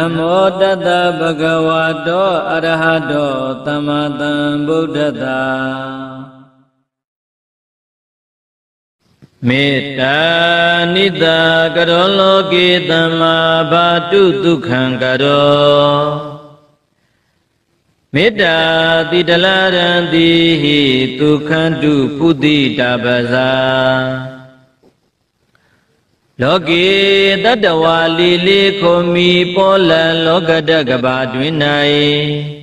Namo Tassa Bhagavato Arahato Samma Sambuddhassa Metta Nidda Karo Loke Dhamma Bhatu Dukkham Karo Metta Tidalaranti Dukhantu Puddhi Tappasa Loke Tattva Lili Khomi Pola Lokata Kapa Dwinai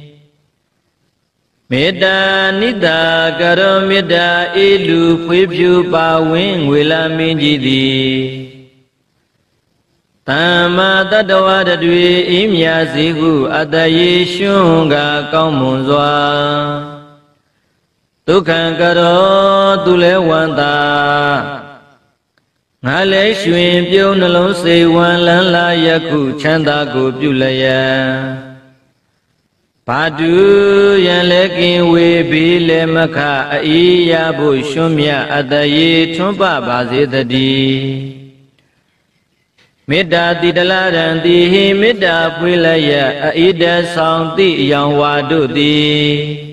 Metta Nidda Karo Metta Ilu Phwepyu Pawin Wela Minjidi Tamma Tattva Tatwe Imya Sihu Ataye Shunga Kaumonswa Dukkham Karo Tule Wanta Ngale Shwin Pyo Nalong Sewan Lan La Yakku Chanda Ko Pyulaya Padu Yan Lekin We Bile Makha Aiya Bu Shumya Ataye Chumpa Base Tadi Metta Tidalaranti Metta Pwilaya Aida Saunti Yang Wadu Di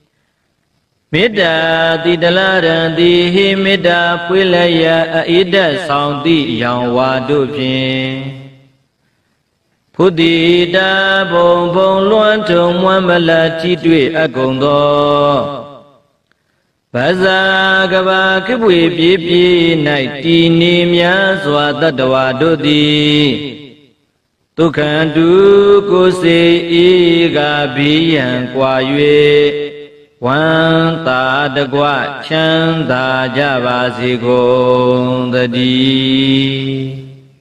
Metta Tidalaranti Metta Pwilaya Aida Saunti Yang Wadu Phin Puddhi Ta Bong Bong Luan Tung Muamala Chitwe Agondo Baza Kaba Kibwe Pipi Nai Tini Mya Swa Tattva Dodi Dukhantu Kose Iga Biyan Kwa Yue Wan Ta Dagwa Chanda Jabasi Kong Tadi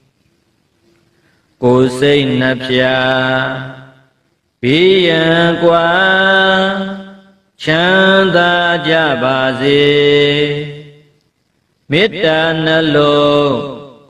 Kose Napya Biyan Kwa Chanda Jabase Metta Nalo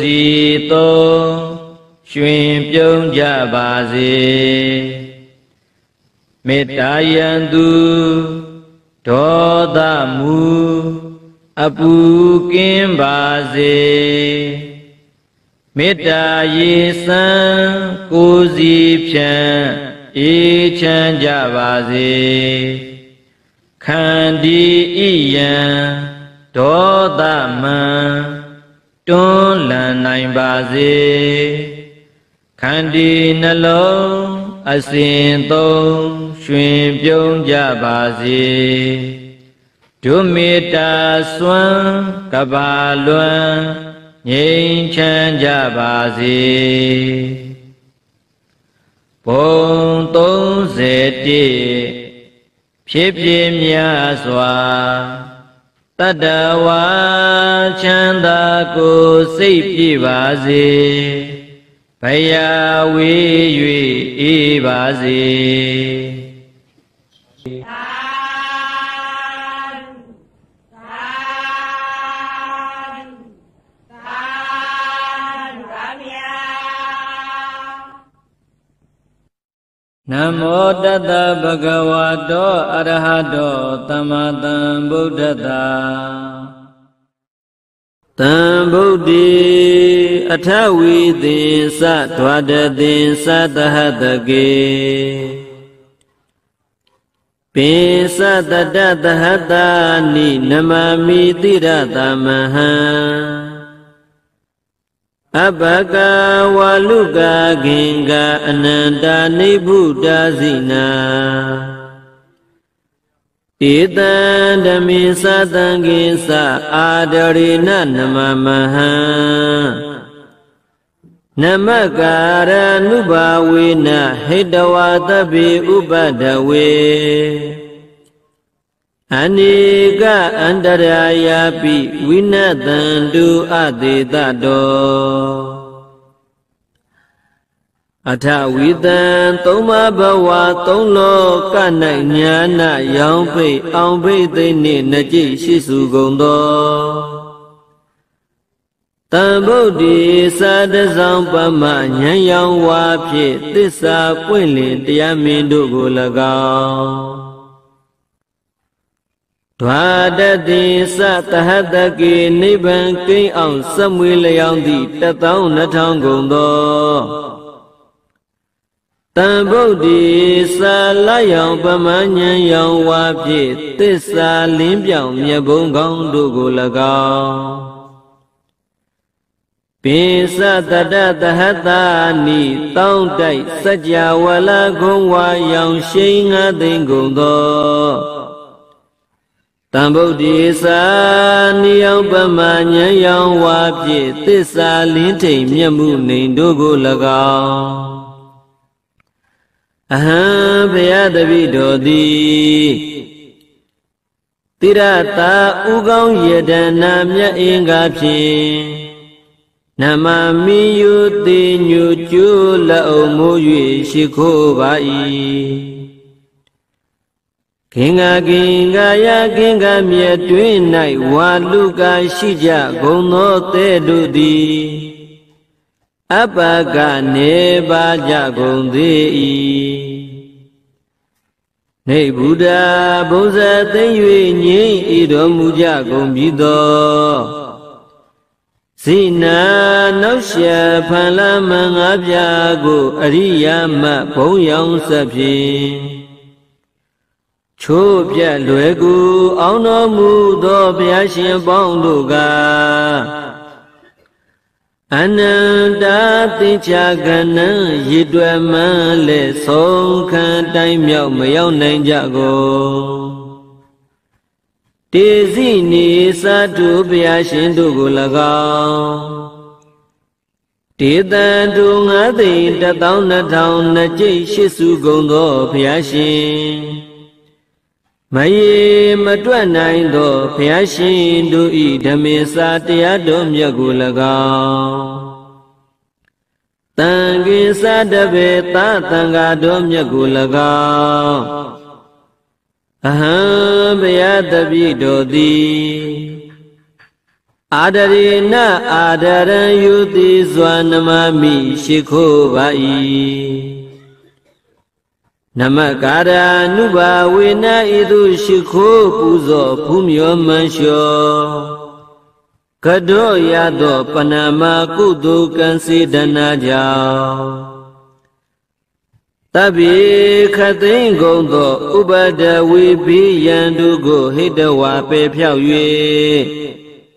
Kozito Shwin Pyong Jabase Metta Yandu Doda Mu Apu Kimbase Metta Yesan Kozi Pyan Echan Jabase Khandi Iyan Doda Man Tun Lan Nai Base Khandi Nalong Asin Tong Shwin Pyong Jabase Dumita Swan Kapa Luan Nyin Chan Jabase Bong Tong Zeti Phip Mya Swa Tattva Chanda Ko Sei Pi Base Baya We Yue E Base Namo Tassa Bhagavato Arahato Samma Sambuddhassa Sambuddhi Athawi Dinsa Dwada Dinsa Tahatake Pinsa Tata Tahatani Namami Tirata Maha Abhaka Waluka Ginga Ananda Nibuddha Zina Itan Dami Satangisa Adarina Namamaha Namakara Nubawina Hidawatabi Ubadawe Anika Andarayapi Winatandu Aditado Athawitan Toma Bawa Tonglo Kanai Nyana Yangpe Angpe Tene Naji Shisu Gondo Sambuddhi Sadasang Pama Nyayang Wapye Tissa Kwinlin Tiyamindu Gulagao Dwadati Satahataki Niban King Ang Samwi Layang Di Tatang Natang Gondo Tam Bodhi Sa La Yang Pamanyan Yang Wapit Tissa Lim Piao Miet Bông Gong Du Gu Lagao Pisa Tada Tahata Ni Tong Dai Satya Wala Gong Wa Yang Shing Nga Tinh Gong Do Tam Bodhi Sa Ni Yang Pamanyan Yang Wapit Tissa Lim Thai Miet Mu Ning Du Gu Lagao Aham Bhayadavido Di Tirata Ugong Yedana Mya Inga Phin Namami Yuti Nyuchu Lao Mu Yue Shikho Bai Kinga Kinga Ya Kinga Mya Twin Nai Wa Luka Shija Gong No Te Du Di Apaga Neba Jagong Dei Nei Buddha Bosa Teng Yue Nyi Ido Muja Gong Bido Sina Nausya Phala Mangabya Go Ariya Ma Bong Yang Saphin Cho Pya Lue Gu Aung No Mu Do Bya Shin Bong Du Ga Ananda Ticha Gana Yidwa Ma Le Song Khan Tai Miao Mayao Nain Ja Go Tezi Ni Satu Bya Shin Du Gu Lagao Titan Tu Nga Thi Ta Taung Na Taung Na Chai Shisu Gong Do Bya Shin Maye Matwa Nain Do Bya Shin Du I Dhamme Sa Taya Do Miet Gu Lagao Tangin Sa Tabe Ta Tanga Do Miet Gu Lagao Aham Bhayadavido Di Adarina Adaran Yuti Swanamami Shikho Bai Namakara Nuba Wina Idu Shikho Puzo Pumyo Mansho Kado Yado Panama Kudu Kansi Dana Jao Tabi Khatin Gong Do Ubada Wibi Yandu Go Hidawa Pe Piao Yue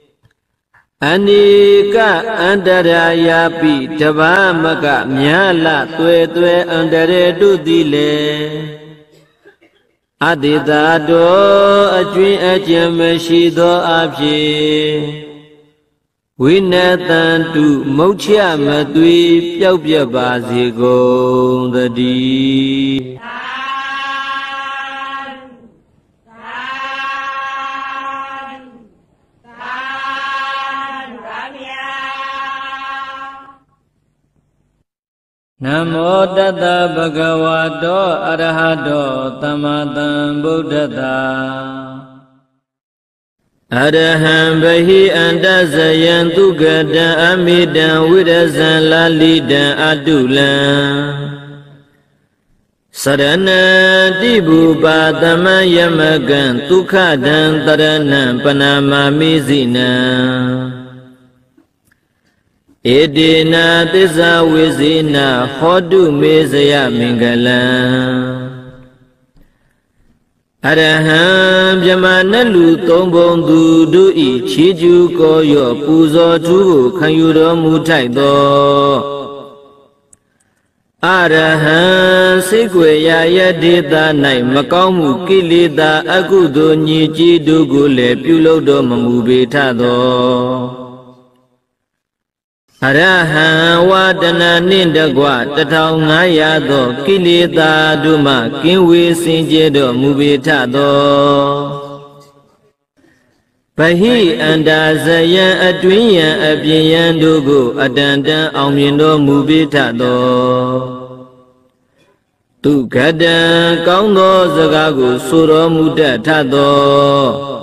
Anika Andaraya Pi Taba Maka Myala Tue Tue Andare Du Dile Adita Do Ajwin Ajam Shido Abhi Winatan Tu Mochya Matui Piao Pya Ba Si Gong Di Namo Tassa Bhagavato Arahato Samma Buddhassa Araham Bahi Andasayan Tugada Amidan Vidasan Lalidan Adulan Sarana Tibu Padama Yamagan Tukhadan Taranam Panama Mizina Edina Tisa Wizina Hodu Mezaya Mingala Araham Jamanalu Tombong Dudu Ichiju Koyo Puzo Tu Kanyuro Mutaido Araham Sikweya Yadita Nai Makamu Kilida Akudo Niji Dugule Pulodo Mamubitado Araham Wadana Nindagwa Tatao Ngaya Do Kilita Duma Kinwi Sinjedo Mubitado Bahi Andasayan Adwiyan Abhiyan Dugu Adandan Aumyindo Mubitado Tugadan Kaundo Zagagu Suro Mudatado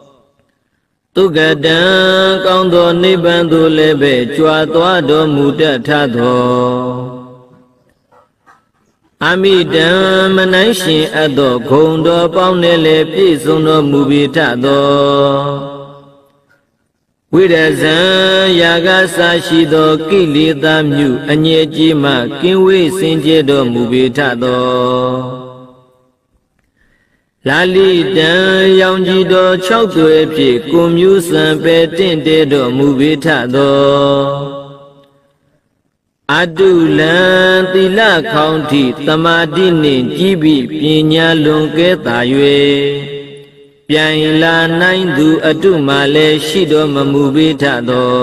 Tugadan Kaundo Nibandu Lebe Chua Tuado Mudatado Amidam Manaishi Ado Kondo Paunele Pisono Mubitado ဝိရဇံယာကစာရှိသောကိလေသာမြအငြိကြီးမှကင်းဝေးစင်ကြယ်တော်မူပေထသောလာလိတံရောင်ကြီးတော်6သွဲဖြင့်ကိုမျိုးစံပဲတင့်တဲတော်မူပေထသောအတုလံသီလခေါင်းထိသမာဓိနှင့်ကြီးပြီးပညာလွန်ကဲသာ၍ပြန်လာနိုင်သူအတုမှလည်းရှိတော်မမူပေထသော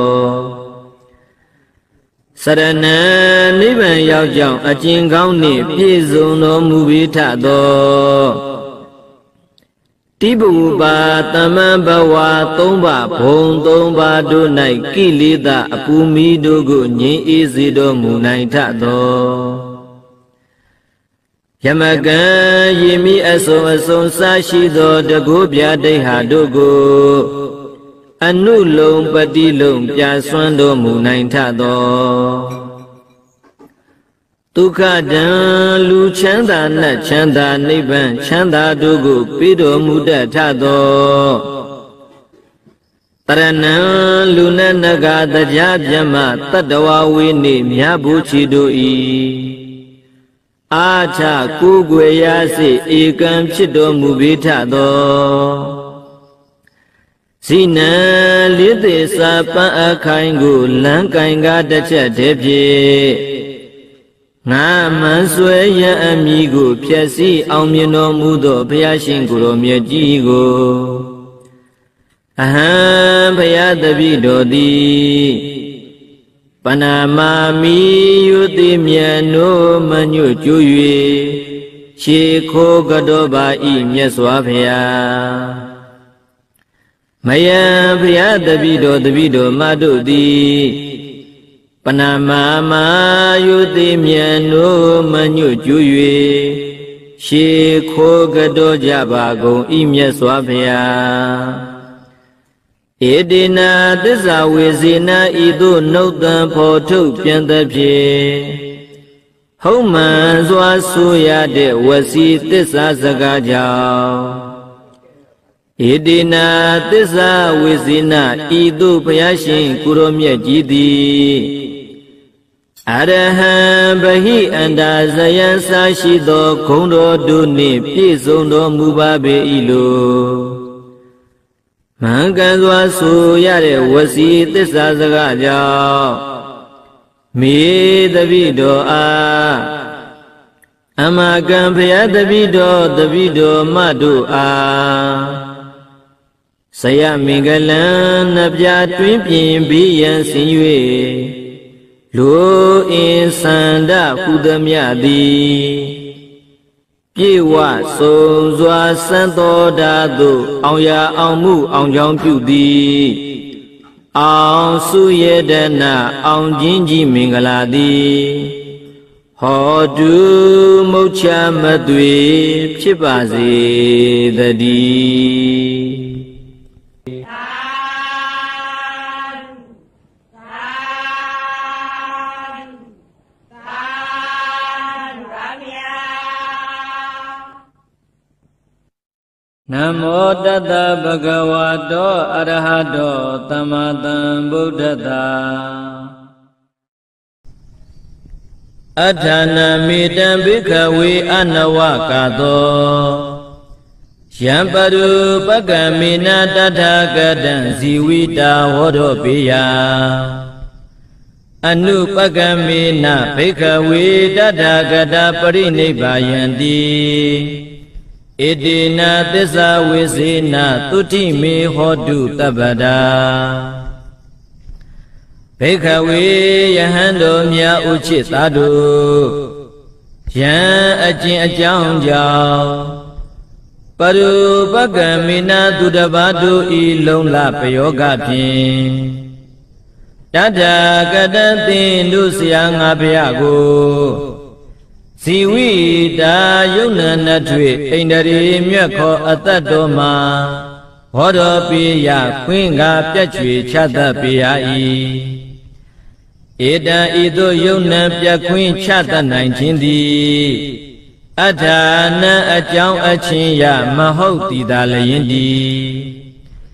စရဏံနိဗ္ဗာန်ရောက်ကြောင်းအကျဉ်ကောင်းနှင့်ပြည့်စုံတော်မူပေထသောတိဘုပါတမံဘဝ3ပါးဘုံ3ပါးတို့၌ကိလေသာအပူမီတို့ကိုငြိမ်းအေးစေတော်မူနိုင်ထသောယမကံယေမိအစုံအစုံစားရှိသောတကုပြဒိဋ္ဌာတို့ကိုအနုလုံပတိလုံပြဆွမ်းတော်မူနိုင်ထသောဒုက္ခတံလူချမ်းသာနတ်ချမ်းသာနိဗ္ဗာန်ချမ်းသာတို့ကိုပေးတော်မူတတ်ထသောတရဏံလူနတ်နဂါတရားပြမတတ္တဝဝေနေမြတ်ဘုချီတို့၏အာထကိုယ်ွယ်ရစေဧကံဖြစ်တော်မူပေထသောဇိနံလေးသေးစာပန်းအခိုင်ကိုလမ်းကင်ကားတစ်ချက်တည်းဖြင့်ငါမှန်ဆွဲရန်အမိကိုဖြည့်ဆည်းအောင်မြင်တော်မူသောဘုရားရှင်ကိုယ်တော်မြတ်ကြီးကိုအဟံဘုရားတပည့်တော်သည်ပနာမာမိယုတိမြတ်နိုးမညွတ်ကျူ၍ရှေခိုးကတော့ပါဤမြတ်စွာဘုရားမယံဘုရားတပည့်တော်မတို့သည်ပနာမာမာယုတိမြတ်နိုးမညွတ်ကျူ၍ရှေခိုးကတော့ကြပါကုန်ဤမြတ်စွာဘုရားဧတေနာသစ္စာဝေစေနာဤသို့နှုတ်တံဖော်ထုတ်ပြန်သဖြင့်ဟုတ်မှန်စွာဆိုရတဲ့ဝစီသစ္စာစကားကြောင့်ဧတေနာသစ္စာဝေစေနာဤသို့ဘုရားရှင်ကိုရောမြတ်ကြီးသည်အရဟံဗဟိအန္တာဇယံစာရှိသောဂုဏ်တော်တို့နှင့်ပြည့်စုံတော်မူပါပေ၏လို့မှန်ကန်စွာဆိုရတဲ့ဝစီသစ္စာစကားကြောင့်မေတပိတော်အားအမကံဘုရားတပိတော်မတို့အားဆယမင်္ဂလံနှပြတွင်ပြင်ပြီးရန်ဆင်၍လူအင်းစန္ဒဟုသမျှသည်ပြေဝဆုံးစွာစံတော်ဓာသို့အောင်ရအောင်မှုအောင်ကြောင်းပြုသည်အောင်စုရတနာအောင်ခြင်းကြီးမင်္ဂလာသည်ဟောတုမုတ်ချမသွေဖြစ်ပါစေတည်းနမောတတဗုဒ္ဓဝါတောအရဟတောသမ္မာသမ္ဗုဒ္ဓတာအထာနာမေတံဘိက္ခဝေအနဝကာသောယံပရုပကမေနတထာဂတံဇီဝိတာဟောတော်ပေယအနုပကမေနဘိက္ခဝေတထာဂတပရိနိဗ္ဗာယံတိဣတိနာသစ္စာဝေစေနာသုတိမေဟောတုတပ္ပဒါဘိက္ခဝေယဟန်တော်မြတ်ဥချိသာတို့ယံအကျင့်အကြောင်းကြောင့်ပရုပကမေနသူတပါးတို့ဤလုံလပယောဂဖြင့်တထာဂတံသင်တို့ဆရာငါဘုရားကိုဇီဝိတာယုံနာနထွေဣန္ဒြေမြတ်ခောအတ္တတော်မှာဟောတော်ပေယခွင်းကပြတ်ချွေချတတ်ပေရ၏ဧတံဤသို့ယုံနာပြတ်ခွင်းချတတ်နိုင်ခြင်းသည်အထာနံအကြောင်းအချင်းရမဟုတ်တည်သာလျင်သည်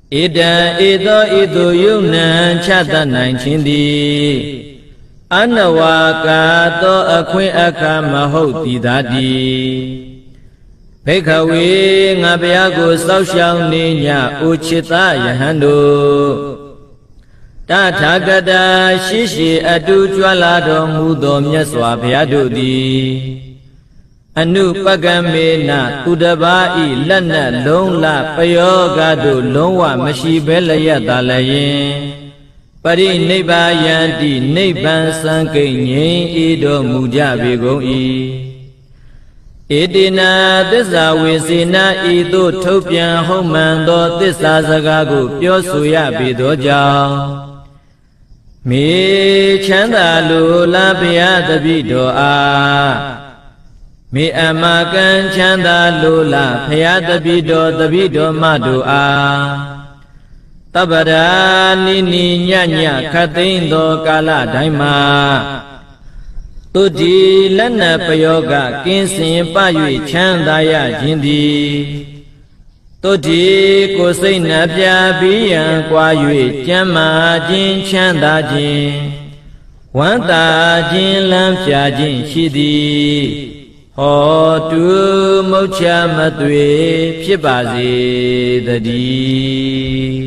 ဣဒံဧသောဣတုယုနံချတတ်နိုင်ခြင်းသည်အနဝကာသောအခွင့်အခါမဟုတ်တည်သာတည်းဘိက္ခဝေငါဘုရားကိုစောင့်ရှောက်နေညအိုချစ်သားယဟန်တို့တထာဂတာရှိရှိအတူကြွလာတော်မူသောမြတ်စွာဘုရားတို့သည်အနုပကမေနသူတပါးဤလက်နက်လုံးလပယောဂတို့လုံးဝမရှိဘဲလျက်သာလျင်ပရိနိဗ္ဗာယန္တိနိဗ္ဗာန်စံကိဉ္ငြိမ်းဤတော်မူကြပေကုန်၏ဧတေနာသစ္စာဝေစေနာဤသို့ထုတ်ပြန်ဟုတ်မှန်သောသစ္စာစကားကိုပြောဆိုရပေသောကြောင့်မေချမ်းသာလိုလားဘုရားတပည့်တော်အားမေအမကံချမ်းသာလိုလားဘုရားတပည့်တော်မတို့အားတပ္ပရာနိနိညညခတ်သိမ်းသောကာလတိုင်းမှာတုတိလက်နပယောဂကင်းစင်ပ၍ချမ်းသာရခြင်းသည်တုတိကိုယ်စိတ်နှပြပြီးရန်ကွာ၍ကျမ်းမာခြင်းချမ်းသာခြင်းဝမ်းသာခြင်းလမ်းပြခြင်းရှိသည်ဟောတုမုတ်ချမသွေဖြစ်ပါစေတည်း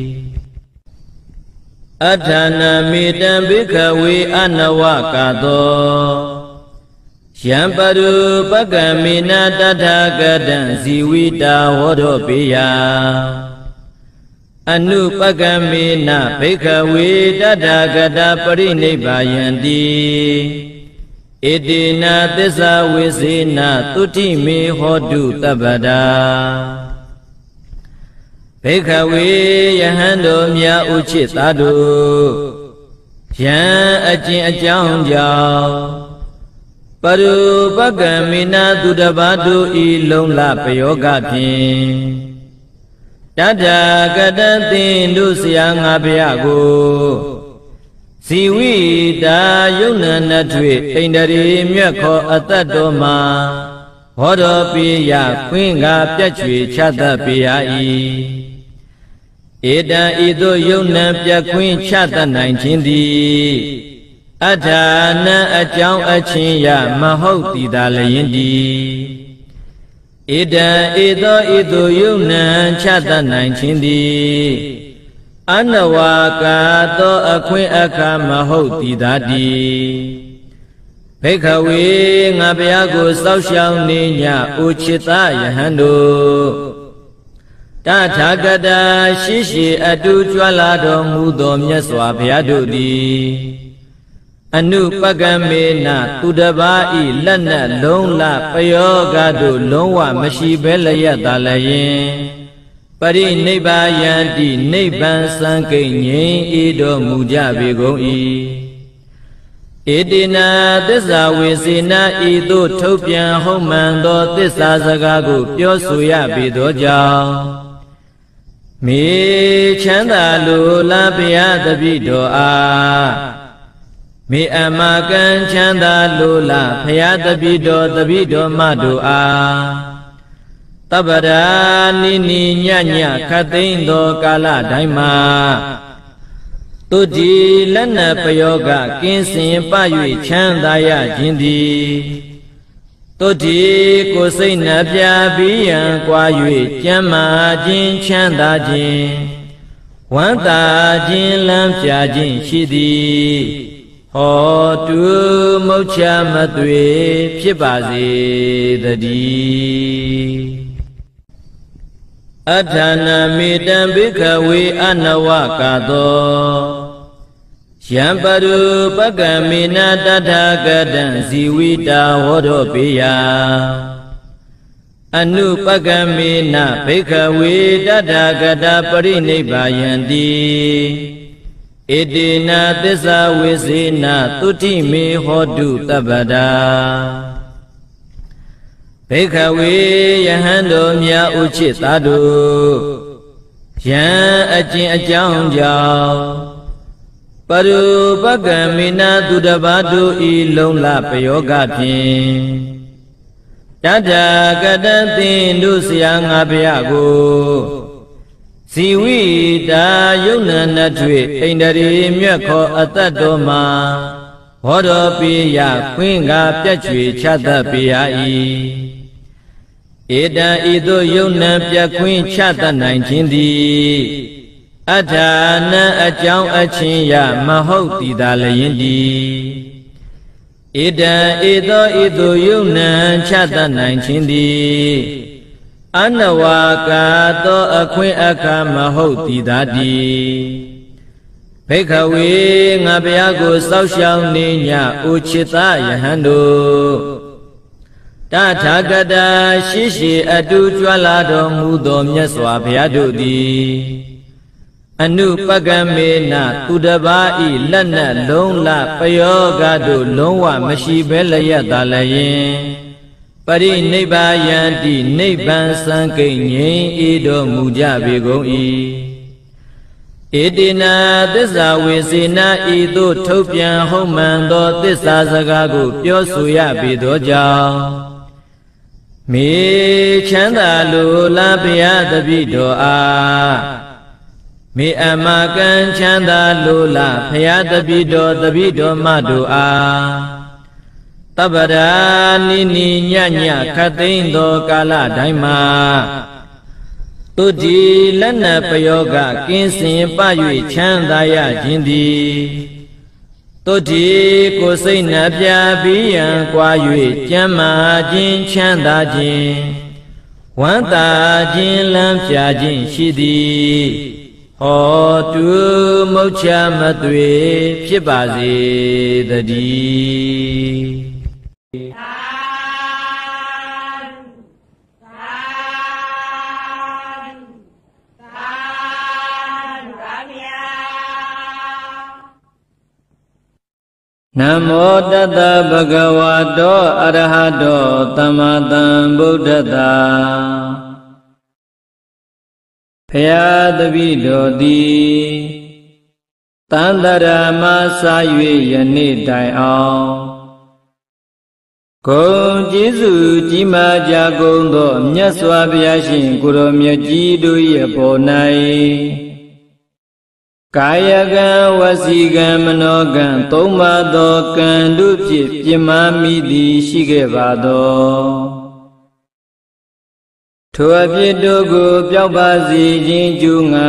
အထာနာမေတံဘိက္ခဝေအနဝကာသောယံပရုပကမေနတထာဂတံဇီဝိတာဟောတော်ပေယအနုပကမေနဘိက္ခဝေတထာဂတပရိနိဗ္ဗာယန္တိဣတိနာသစ္စာဝိစေနသုတိမေဟောတုတပ္ပဒါဘိက္ခဝေယဟန်တို့မြတ်ဥချစ်သားတို့ယံအကျင့်အကြောင်းကြောင့်ပရုပကမေနသူတပါးတို့ဤလုံးလပယောဂဖြင့်တထာဂတံသင်တို့ဆရာငါဘုရားကိုဇီဝိတာယုံနနထွေဣန္ဒြေမြတ်ခောအတ္တတော်မှာဟောတော်ပိယခွင့်ကပြတ်ချွေချတတ်ပေရ၏ဧတံဤသို့ယုံနံပြတ်ခွင့်ချတတ်နိုင်ခြင်းသည်အထာနံအကြောင်းအချင်းရမဟုတ်တည်သာလျင်တည်းဧတံဤသို့ယုံနံချတတ်နိုင်ခြင်းသည်အနဝကာသောအခွင့်အခါမဟုတ်တည်သာတည်းဘိက္ခဝေငါဘုရားကိုစောင့်ရှောက်နေညအိုချစ်သားယဟန်တို့တထာဂတာရှိရှိအတူကြွလာတော်မူသောမြတ်စွာဘုရားတို့သည်အနုပကမေနသူတပါးဤလက်နက်လုံးလပယောဂတို့လုံးဝမရှိဘဲလျက်သာလျင်ပရိနိဗ္ဗာယန္တိနိဗ္ဗာန်စံကိဉ္ငြိမ်းဤတော်မူကြပေကုန်၏ဣတိနာသစ္စာဝေစေနာဤသို့ထုတ်ပြန်ဟုတ်မှန်သောသစ္စာစကားကိုပြောဆိုရပေသောကြောင့်မေချမ်းသာလိုလားဘုရားတပည့်တော်အားမေအမကံချမ်းသာလိုလားဘုရားတပည့်တော်မတို့အားတပ္ပရာနိနိညညခတ်သိမ်းသောကာလတိုင်းမှာတုတိလက်နပယောဂကင်းစင်ပ၍ချမ်းသာရခြင်းသည်တုတိကိုယ်စိတ်နှပြပြီးရန်ကွာ၍ကျမ်းမာခြင်းချမ်းသာခြင်းဝမ်းသာခြင်းလမ်းပြခြင်းရှိသည်ဟောတုမုတ်ချမသွေဖြစ်ပါစေတည်းအထာနာမေတံဘိက္ခဝေအနဝကာသောယံပရုပကမေနတထာဂတံဇီဝိတာဟောတော်ပေယအနုပကမေနဘိက္ခဝေတထာဂတပရိနိဗ္ဗာယန္တိဣတိနာသစ္စာဝိစေနသုတိမေဟောတုတပ္ပဒါဘိက္ခဝေယဟန်တို့မြတ်ဥချစ်သားတို့ယံအကျင့်အကြောင်းကြောင့်ပရုပကမေနသူတပါးတို့ဤလုံးလပယောဂဖြင့်တထာဂတံသင်တို့ဆရာငါဘုရားကိုဇဇီဝိတာယုံနာနထွေဣန္ဒြေမြတ်ခောအတ္တတော်မှာဘောတော်ပိယခွင်းကပြတ်ချွေချတတ်ပေရ၏ဧတံဤသို့ယုံနာပြတ်ခွင်းချတတ်နိုင်ခြင်းသည်အထာနံအကြောင်းအချင်းရမဟုတ်တည်သာလျင်သည်ဧတံဤသို့ယုံနာချတတ်နိုင်ခြင်းသည်အနဝကာသောအခွင့်အခါမဟုတ်တည်သာတည်းဘိက္ခဝေငါဘုရားကိုစောင့်ရှောက်နေညဥจิตယဟန်တို့တထာဂတရှိရှိအတူကြွလာတော်မူသောမြတ်စွာဘုရားတို့သည်အနုပကမေနသူတပါးဤလက်နက်လုံးလပယောဂတို့လုံးဝမရှိဘဲလျက်သာလျင်ပရိနိဗ္ဗာယံတိနိဗ္ဗာန်စံကိဉ္ငြိမ်ဤတော်မူကြပေကုန်၏ဧတေနာသစ္စာဝေစေနာဤသို့ထုတ်ပြန်ဟုတ်မှန်သောသစ္စာစကားကိုပြောဆိုရပေသောကြောင့်မေချမ်းသာလိုလားဘုရားတပည့်တော်အားမေအမကံချမ်းသာလိုလားဘုရားတပည့်တော်မတို့အားတပ္ပရာနိနိညညခတ်သိမ်းသောကာလတိုင်းမှာတုတိလက်နပယောဂကင်းစင်ပ၍ချမ်းသာရခြင်းသည်တုတိကိုယ်စိတ်နှပြပြီးရန်ကွာ၍ကျမ်းမာခြင်းချမ်းသာခြင်းဝမ်းသာခြင်းလမ်းပြခြင်းရှိသည်ဟောတုမုတ်ချမသွေဖြစ်ပါစေတည်းနမောတတဗုဒ္ဓဝါတောအရဟတောသမ္မာသမ္ဗုဒ္ဓတ္တဖယားတပည့်တော်သည်တန်တရာမစာ၍ယနေ့တိုင်အောင်ဂုဏ်ကျေးဇူးကြီးမားကြကုန်သောမြတ်စွာဘုရားရှင်ကိုယ်တော်မြတ်ကြီးတို့ရဲ့ပေါ်၌ကာယကံဝစီကံမနောကံသုံးပါးသောကံတို့ဖြင့်ပြမမိသည်ရှိခဲ့ပါသောထိုအဖြစ်တို့ကိုပျောက်ပါစေခြင်းကျူးငါ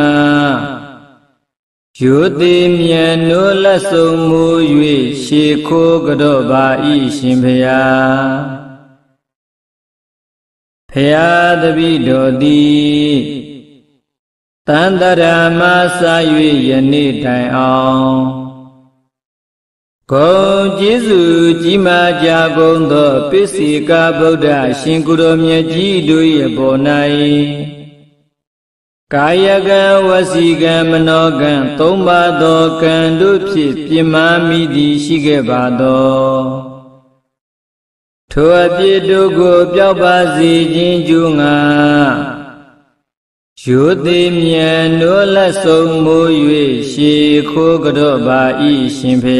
ယူသည်မြတ်နိုးလက်ဆုံးမူ၍ရှေခိုးကြော့ပါ၏ရှင်ဘုရားတပည့်တော်သည်တန်တရာမစာ၍ယနေ့တိုင်အောင်ဂုဏ်ကျေးဇူးကြီးမားကြကုန်သောပိစိကဗုဒ္ဓရှင်ကိုယ်တော်မြတ်ကြီးတို့၏ပေါ်၌ကာယကံဝစီကံမနောကံသုံးပါးသောကံတို့ဖြင့်ပြမမိသည်ရှိခဲ့ပါသောထိုအဖြစ်တို့ကိုပျောက်ပါစေခြင်းကျူးငါယူသည်မြတ်နိုးလက်ဆုံးမူ၍ရှေခိုးကြော့ပါ၏ရှင်ဘု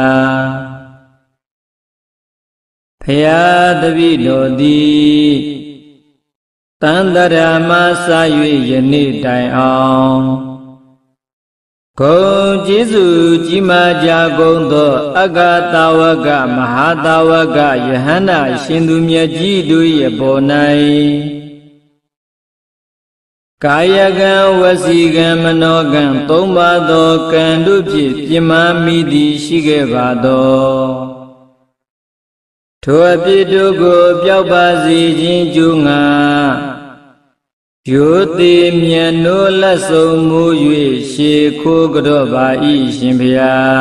ရားတပည့်တော်သည်တန်တရာမစာ၍ယနေ့တိုင်အောင်ဂုဏ်ကျေးဇူးကြီးမားကြကုန်သောအဂတဝကမဟာတဝကယဟန္တာရှင်သူမြတ်ကြီးတို့၏ပေါ်၌ကာယကံဝစီကံမနောကံသုံးပါးသောကံတို့ဖြင့်ပြမမိသည်ရှိခဲ့ပါသောထိုအဖြစ်တို့ကိုပျောက်ပါစေခြင်းကျူးငါယူသည်မြတ်နိုးလက်ဆုံးမူ၍ရှေခိုးကြော့ပါ၏ရှင်ဘု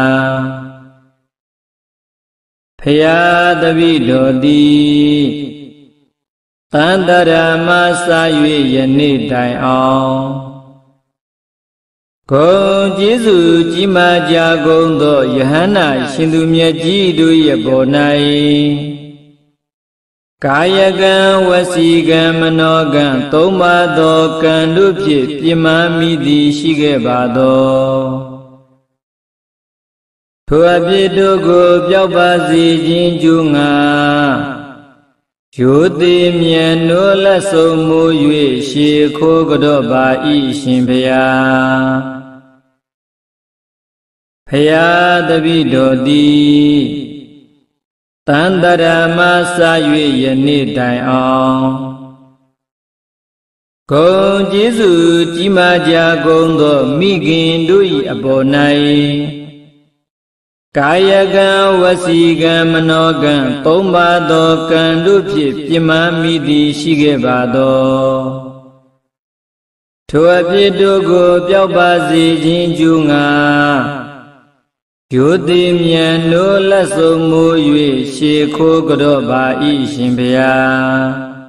ရားတပည့်တော်သည်တန်တရာမစာ၍ယနေ့တိုင်အောင်ဂုဏ်ကျေးဇူးကြီးမားကြကုန်သောယဟန္တာရှင်သူမြတ်ကြီးတို့၏ပေါ်၌ကာယကံဝစီကံမနောကံသုံးပါးသောကံတို့ဖြင့်ပြမမိသည်ရှိခဲ့ပါသောထိုအဖြစ်တို့ကိုပျောက်ပါစေခြင်းကျူးငါယောတိမြန်နိုးလက်ဆုံးမူ၍ရှေခိုးကြော့ပါဤရှင်ဖျားဖျားတပိတော်သည်တန်တရာမစာ၍ယနေ့တိုင်အောင်ဂုံကျေးဇူးကြီးမားကြကုန်သောမိခင်တို့၏အပေါ်၌ကာယကံဝစီကံမနောကံသုံးပါးသောကံတို့ဖြင့်ပြမမိသည်ရှိခဲ့ပါသောထိုအဖြစ်တို့ကိုပျောက်ပါစေခြင်းကျူးငါယောတိမြန်နိုးလက်ဆုံးမူ၍ရှေခိုးကြော့ပါဤရှင်ဖျား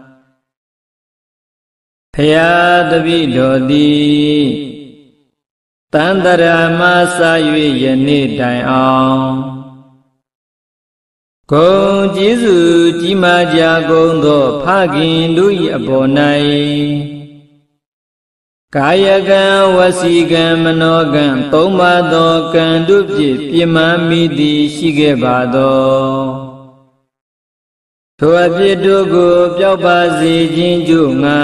ဖျားတပိတော်သည်တန်တရာမစာ၍ယနေ့တိုင်အောင်ဂုံကျေးဇူးကြီးမားကြကုန်သောဖခင်တို့၏အပေါ်၌ကာယကံဝစီကံမနောကံသုံးပါးသောကံတို့ဖြင့်ပြမမိသည်ရှိခဲ့ပါသောထိုအဖြစ်တို့ကိုပျောက်ပါစေခြင်းကျို့ငါ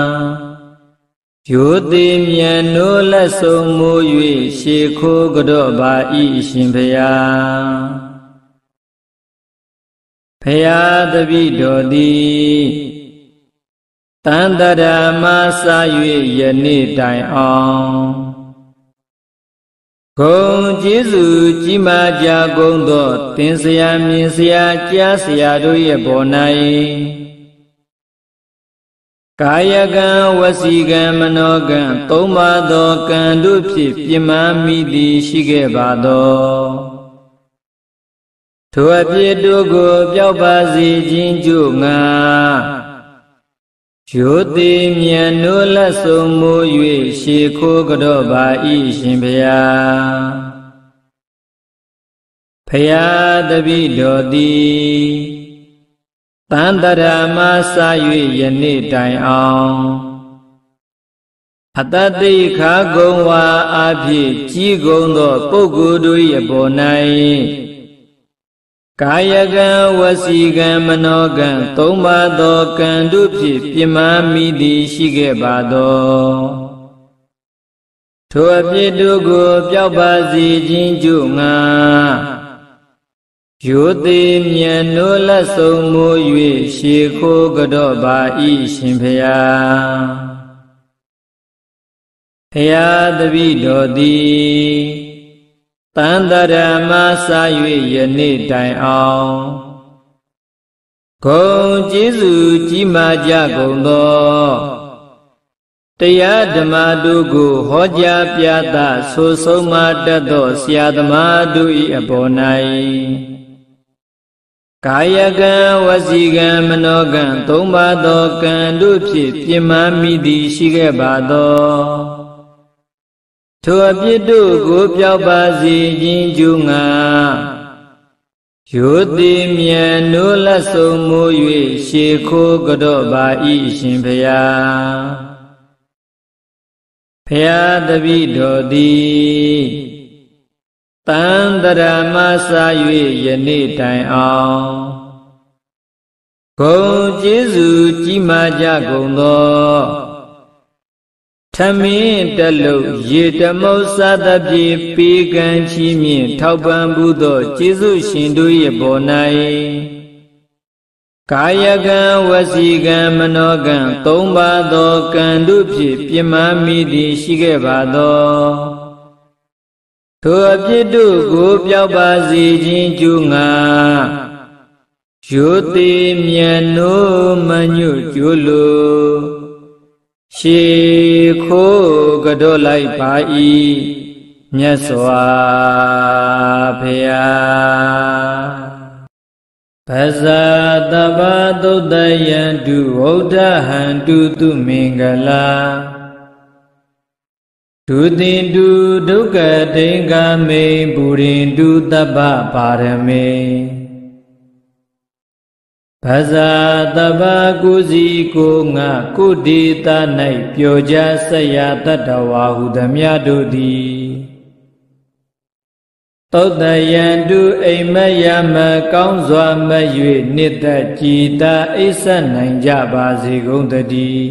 ယောတိမြန်နိုးလက်ဆုံးမူ၍ရှေခိုးကြော့ပါဤရှင်ဖျားဖျားတပိတော်သည်တန်တရာမစာ၍ယနေ့တိုင်အောင်ဂုံကျေးဇူးကြီးမားကြကုန်သောသင်ဆရာမြင်ဆရာကြားဆရာတို့ရဲ့ပေါ်၌ကာယကံဝစီကံမနောကံသုံးပါးသောကံတို့ဖြင့်ပြမမိသည်ရှိခဲ့ပါသောထိုအဖြစ်တို့ကိုပျောက်ပါစေခြင်းကျို့ငါယောတိမြန်နိုးလက်ဆုံးမူ၍ရှေခိုးကြော့ပါဤရှင်ဖျားဖျားတပိတော်သည်တန်တရာမစာ၍ယနေ့တိုင်အောင်အတ္တိခါကုံဝါအဖြစ်ကြီးကုန်သောပုဂ္ဂိုလ်တို့၏အပေါ်၌ကာယကံဝစီကံမနောကံသုံးပါးသောကံတို့ဖြင့်ပြမမိသည်ရှိခဲ့ပါသောထိုအဖြစ်တို့ကိုပျောက်ပါစေခြင်းကျို့ငါယောတိမြန်နိုးလက်ဆုံးမူ၍ရှေခိုးကြော့ပါဤရှင်ဖျားဖျားတပိတော်သည်တန်တရာမစာ၍ယနေ့တိုင်အောင်ဂုံကျေးဇူးကြီးမားကြကုန်သောတရားဓမ္မတို့ကိုဟောကြားပြသဆိုဆုံးမတတ်သောဆရာသမားတို့၏အပေါ်၌ကာယကံဝစီကံမနောကံသုံးပါးသောကံတို့ဖြင့်ပြမမိသည်ရှိခဲ့ပါသောထိုအဖြစ်တို့ကိုပျောက်ပါစေခြင်းကျူးငါယောတိမြန်နိုးလက်ဆုံးမူ၍ရှေခိုးကြော့ပါဤရှင်ဖျားဖျားတပိတော်သည်တန်တရာမစာ၍ယနေ့တိုင်အောင်ဂုံကျေးဇူးကြီးမားကြကုန်သောထမင်းတလုံးရေတမုတ်စားသဖြင့်ပေးကမ်းချီးမြှင့်ထောက်ပံ့မှုသောကျေးဇူးရှင်တို့၏ပေါ်၌ကာယကံဝစီကံမနောကံသုံးပါးသောကံတို့ဖြင့်ပြမမိသည်ရှိခဲ့ပါသောထိုအဖြစ်တို့ကိုပျောက်ပါစေခြင်းကျူးငါယောတိမြန်နိုးမညွတ်ကျိုးလိုရှေခိုးကြော့လိုက်ပါ၏မြတ်စွာဘုရားပဇာတဗ္ဗသုတ္တယံတုဝုဒ္ဓဟံတုသူမင်္ဂလာဒုတိတုဒုက္ခတိင်္ဂမေပုရိန္တုတပ္ပပါရမေပဇာတဗ္ဗကုစီကိုငါကုဒေသ၌ပြောကြားဆက်ရတတ္တဝါဟုသမျှတို့သည်သောတယံတုအိမ်မယမကောင်းစွာမ၍နှစ်သက်ကြည်သာအိပ်ဆက်နိုင်ကြပါစေကုန်သတည်း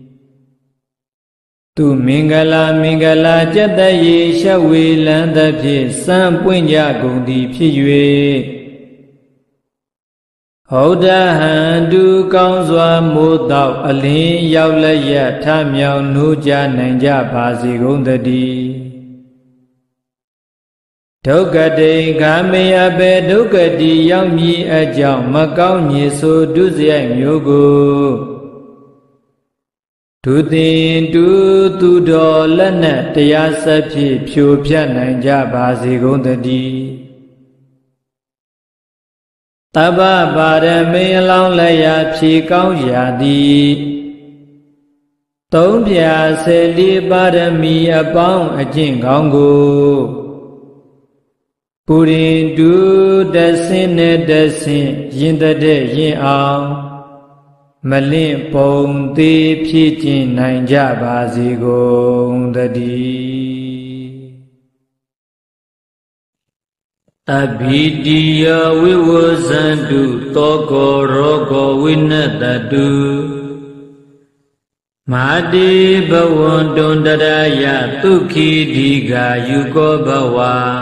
သူမင်္ဂလာကျက်တရေရှဝေလန်းသဖြင့်စံပွင့်ကြကုန်သည်ဖြစ်၍ဟုတ်တဟံတုကောင်းစွာမိုးတောက်အလင်းရောက်လျက်ထမြောင်နိုးကြနိုင်ကြပါစေကုန်သတည်းဒုက္ခတိခာမေအဘေဒုက္ခတိရောက်မည်အကြောင်းမကောင်းညစ်ဆိုဒုစရိုက်မျိုးကိုဒုသင်တူသူတော်လက်နက်တရားစဖြင့်ဖြိုဖျက်နိုင်ကြပါစေကုန်သတည်းတပ္ပပါရမေအလောင်းလည်းရာဖြေကောင်းရာသည်သုံးဖြာ14ပါရမီအပေါင်းအကျင့်ကောင်းကိုပုရိတုတဆင်းနဲ့တဆင်းရင်တဲ့ရင်အောင်မလင့်ပုံသေးဖြစ်ကျင်နိုင်ကြပါစေကုန်သတည်းအဘိတိယဝိဝဇန္တုတောကောရောဂောဝိနတတုမာတိဘဝန္တုန္တရာယဒုက္ခိဒီဃာယုကောဘဝ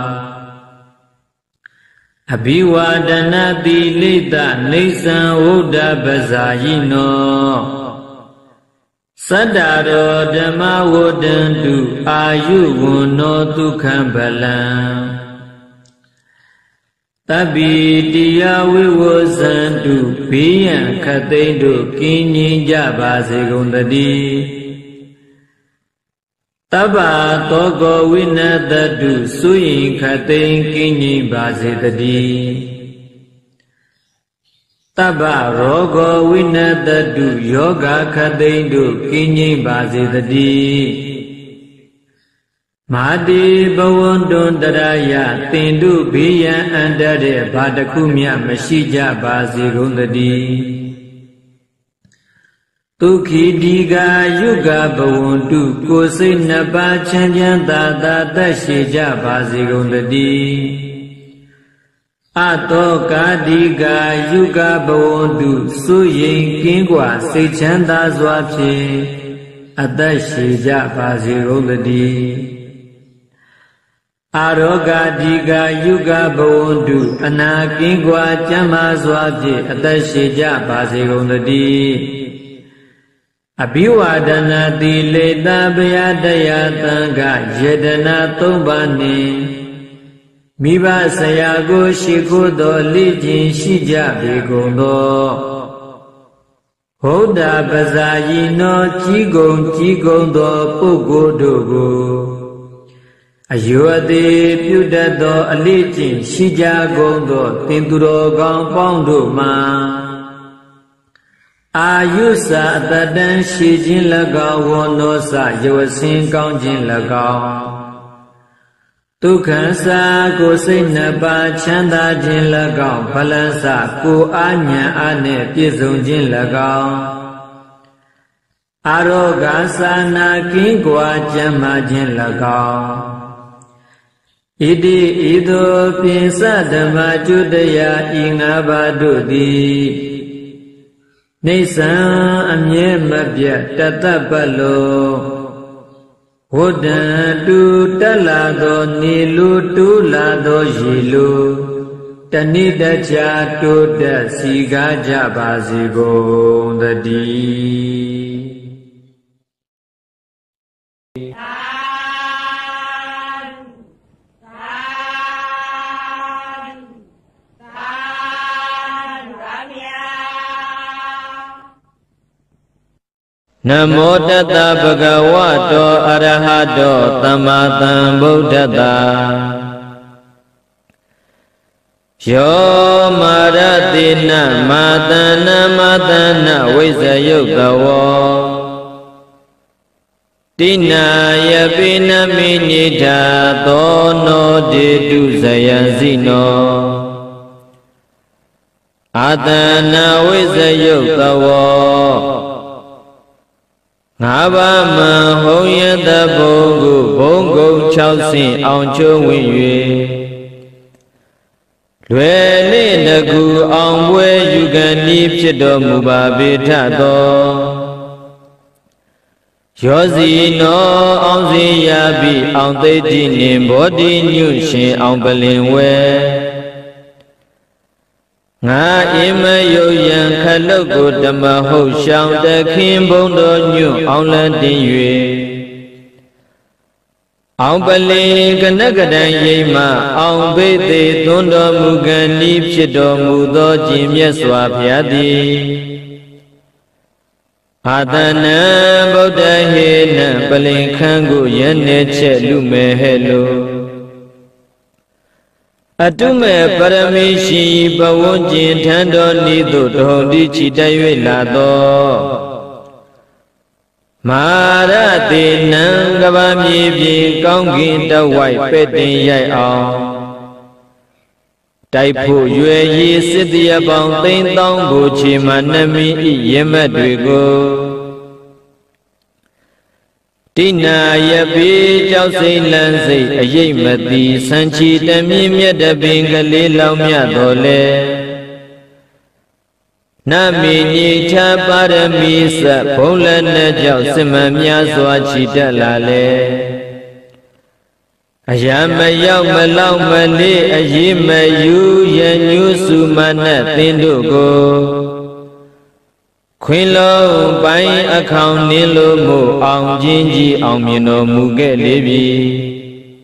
အဘိဝါဒနာတိလိတနေသံဝုဒ္ဓပဇာယိနောသတ္တရောဓမ္မဝဒ္ဒန္တုအာယုဝန္နောဒုက္ခံဗလံတပ္ပိတိယဝိဝဇန္တုဘေးရန်ခတ်သိမ်းတို့ကင်းငြိမ်းကြပါစေကုန်သတည်းတပ္ပတောကောဝိနတတုစွရင်ခတ်သိမ်းကင်းငြိမ်းပါစေတည်းတပ္ပရောဂောဝိနတတုယောဂခတ်သိမ်းတို့ကင်းငြိမ်းပါစေတည်းမာတိဘဝန္တုန္တရာယသင်တို့ဘေးရန်အန္တတဲ့ဘာတစ်ခုမျှမရှိကြပါစေကုန်သတည်းဒုက္ခိဒီဃာယုဂဘဝန္တုကိုယ်စိတ်နှစ်ပါးချမ်းချမ်းသာသာသက်ရှိကြပါစေကုန်သတည်းအတောကာဒီဃာယုဂဘဝန္တုစိုးရိမ်ကင်းကွာစိတ်ချမ်းသာစွာဖြင့်အသက်ရှိကြပါစေကုန်သတည်းအာရောဂဒီဃာယုဂဘဝန္တုအနာကင်းကွာကျမ်းမာစွာဖြင့်အသက်ရှိကြပါစေကုန်သတည်းအဘိဝါဒနာတိလေတဗယတရားသံဃယတနာ3ပါးနှင့်မိဘဆရာကိုရှိခိုးသောလိကျင်ရှိကြပေကုန်သောဘုဒ္ဓပဇာယိနောကြီးကုံသောပုဂ္ဂိုလ်တို့ကိုအယောအသေးပြုတတ်သောအလိကျင့်ရှိကြကုန်သောသင်သူတော်ကောင်းပေါင်းတို့မှာအာယုစအတတန်ရှိခြင်း၎င်းဝန္နောစယဝဆင်းကောင်းခြင်း၎င်းဒုက္ခစာကိုစိတ်နှစ်ပါးချမ်းသာခြင်း၎င်းဖလစကိုအာဉာဏ်အားနှင့်ပြည့်စုံခြင်း၎င်းအာရောဂသာနာကင်းကွာကျမ်းမာခြင်း၎င်းဣတိဤသို့ပြင်စဓမ္မကျွတရာဤ၅ပါးတို့သည်နေဆံအမြဲမပြတ်တသက်ပတ်လုံးဝဋ္ဌံတူတက်လာသောနေလူတူလာသောရေလူတဏိတချာတိုးတက်စီကားကြပါစေကုန်သတည်းနမောတတဗဂဝတောအရဟတောသမ္မာသမ္ဗုဒ္ဓတ္တယောမာရတိနမာတနဝိဇ္ဇယုတ်တဝောတိနာယပိနမိနိဓာသောနောတေတုဇယံစီနောအာတနာဝိဇ္ဇယုတ်တဝောငါးပါးမံဟုံယတဘုံကိုဘုံကုံ6ဆင့်အောင်ကျုံးဝင်၍ Dwe ni nagu angwe yugani pido mubabitato Yozi no angzi yabi angdeti nimbodi nyushin angbalinwe Nga ima yoyan kalogo dama ho shang de kim bondo nyu anglan din yue Aung bali kanakadan yima aung bete tondo mugani pido mudo jimye swa pyadi Adana Buddha hena bali khangu yane che lume hello Atume paramishi bawonjin thando nido dondi chitaywe lado Marati nangabami bi kaungin tawai petin yai aung Taipu yue yi siddhiya bang ting tong bu chi manami i yemat dwiko Tina yapi chao say lan say ayay mati sanchi tami myata bingali lau myato le Nami nyi cha parami sa phonglan na chao sima mya swa chi ta la le Ayama yaw malaw mali ayima yu yanyu sumana tindu ko Khuyên lo bái akhang nín lo mô aung jin ji aung miên no mu ke le bi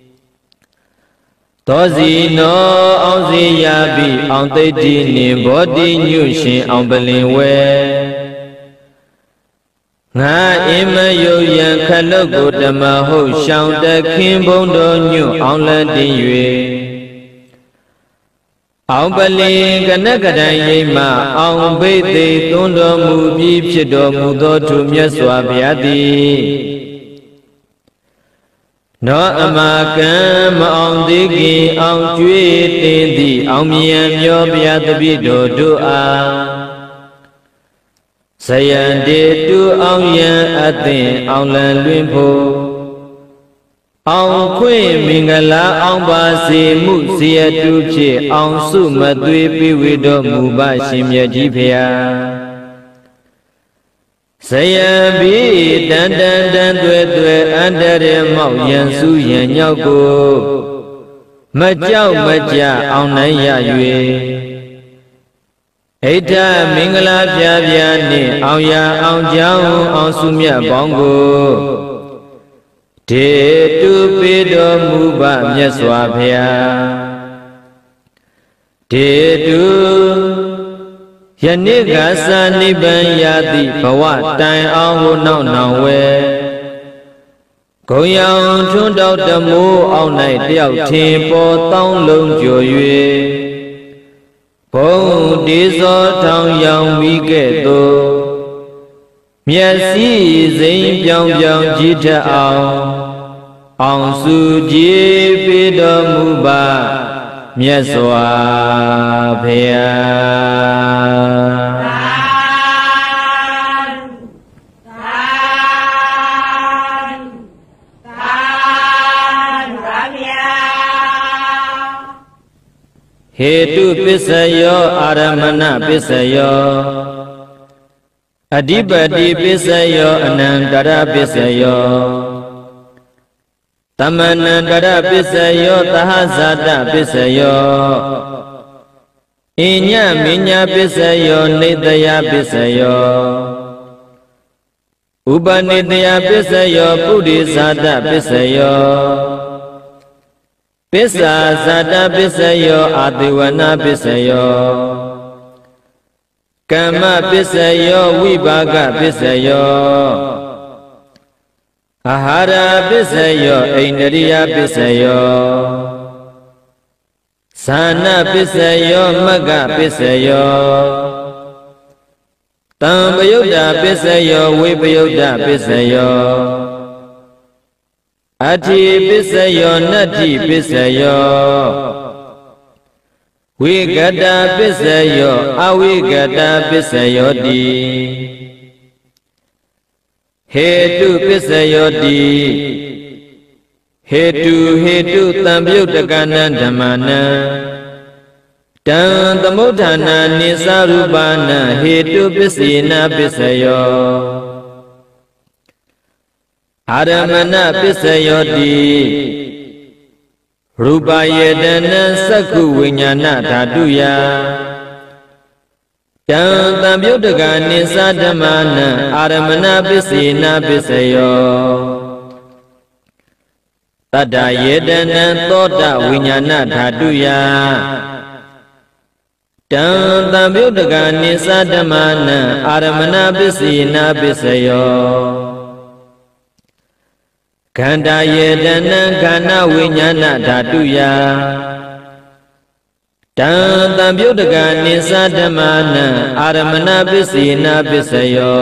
To zi no aung zi ya bi aung tây ti nin bo ti nyu shin aung balin we Nga ima yo yan khat lo ko dama ho shang ta khin bong do nyu aung lan tin yue Aung bali kanakadan yima aung bete tondo mu pi phit do mu do thu myat swa pyadi No amakan ma aung ti kin aung chwe tin ti aung myan myo pya tapi do do a Sayan de tu aung yan atin aung lan lwin pho Aung khuyên mingala aung ba si mu siya tu phit aung su ma twe pi wi do mu ba shin myat ji phaya Sayan bi dan dan dan twe twe andare mauk yan su yan nyauk ko Ma chao ma cha aung nan ya yue Aita mingala phya phya ni aung ya aung jaung aung su myat bang ko Te tu pi do mu ba myat swa phaya Te tu yanika sa nibbana yati bhawa tai aung ho naung naung we Gong yang chun dao tamo aung nai tayauk thin po taung long jo yue Bong ti so thang yang mi ke to Myat si zin pyang pyang ji that Aung su ji pi do mu ba myat swa phaya Hetu pisayo aramana pisayo Adipati pisayo anantara pisayo Tamanantara pisayo tahasata pisayo Inya minya pisayo nitaya pisayo Upanitaya pisayo purisata pisayo Pisa sata pisayo adiwana pisayo Kama pisayo vipaga pisayo Ahara pisayo indriya pisayo Sana pisayo magga pisayo Tampayuddha pisayo vipayuddha pisayo Ati pisayo nati pisayo Wigata pisayo awigata pisayo di Hetu pisayo di Hetu tampayuddhakana dhammana တံသမုဋ္ဌာနာနိသရူပနာဟေတုပစ္စေနပစ္စယောအာရမဏပစ္စယောတိရူပယေတနံသက္ခုဝိညာဏဓာတုယတံတံပြုတ်တကနိသဓမ္မာနံအာရမဏပစ္စေနပစ္စယောတတ္တယေတနံသောတဝိညာဏဓာတုယတံတံပြုတ်တကနိသဓမ္မာနံအာရမဏပစ္စေနပစ္စယောခန္ဓာယေတနံခန္ဓာဝိညာဏဓာတုယတံတံပြုတ်တကနိသဓမ္မာနံအာရမဏပစ္စေနပစ္စယော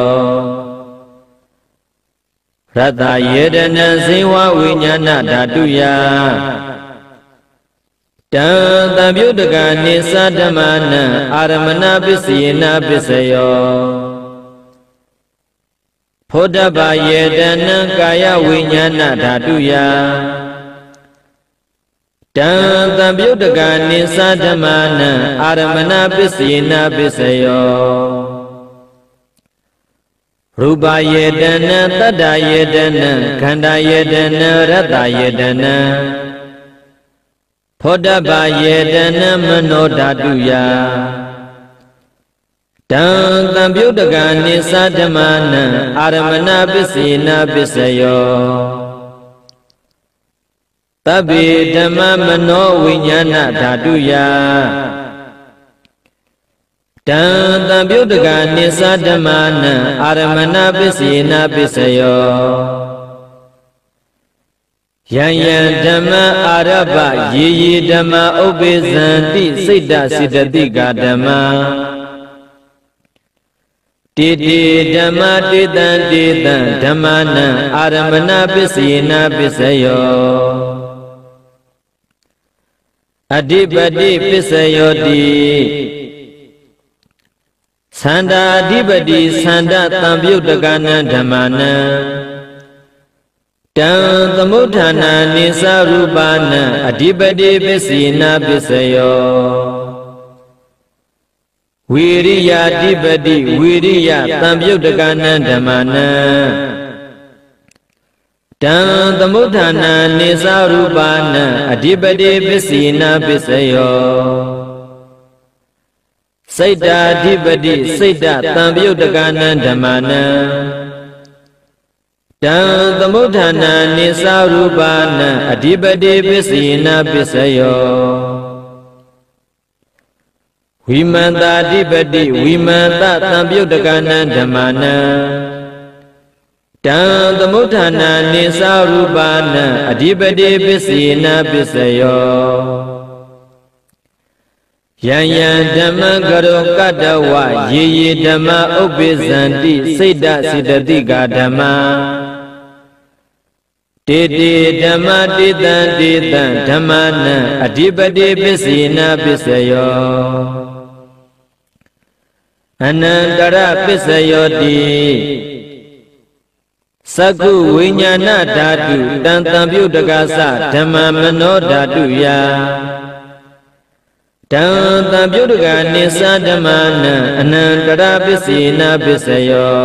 ရတ္တယေတနံဇေဝဝိညာဏဓာတုယတံတံပြုတ်တကနိသဓမ္မာနံအာရမဏပစ္စေနပစ္စယောဖောဓဗ္ဗယေတနံကာယဝိညာဏဓာတုယတံတံပြုတ်တကနိသဓမ္မာနံအာရမဏပစ္စေနပစ္စယောရူပယေတနံတတ္တယေတနံခန္ဓာယေတနံရတ္တယေတနံဖောဓဗ္ဗယေတနံမနောဓာတုယတံတံပြုတ်တကနိသဓမ္မာနံအာရမဏပစ္စေနပစ္စယောတဗ္ဗေဓမ္မမနောဝိညာဏဓာတုယတံတံပြုတ်တကနိသဓမ္မာနံအာရမဏပစ္စေနပစ္စယောယံယံဓမ္မအာရဗယေယေဓမ္မဥပ္ပေဇန္တိစိတ်တစေတသိကဓမ္မတေတေဓမ္မတေတံတေတံဓမ္မာနံအာရမဏပစ္စေနပစ္စယောအဓိပတိပစ္စယောတိသန္တာအဓိပတိသန္တတံပြုတ်တကနံဓမ္မာနံတံသမုဋ္ဌာနာနိသရူပနံအဓိပတိပစ္စေနပစ္စယောဝိရိယအဓိပတိဝိရိယတံပြုတ်တကနံဓမ္မာနံတံသမုဋ္ဌာနာနိသရူပနံအဓိပတိပစ္စေနပစ္စယောစိတ်တာအဓိပတိစိတ်တတံပြုတ်တကနံဓမ္မာနံတံသမုဋ္ဌာနာနိသရူပနံအဓိပတိပစ္စေနပစ္စယောဝိမန္တာအဓိပတိဝိမန္တတံပြုတ်တကနံဓမ္မာနံတံသမုဋ္ဌာနာနိသရူပနံအဓိပတိပစ္စေနပစ္စယောယံယံဓမ္မကရောကတ္တဝယေယေဓမ္မဥပ္ပေဇန္တိစိတ်တစေတသိကဓမ္မတေတေဓမ္မတေတံတေတံဓမ္မာနံအဓိပတိပစ္စေနပစ္စယောအနန္တရပစ္စယောတိသက္ခုဝိညာဏဓာတုတံတံပြုတ်တကသဓမ္မမနောဓာတုယတံတံပြုတ်တကနိသဓမ္မာနံအနန္တရပစ္စေနပစ္စယော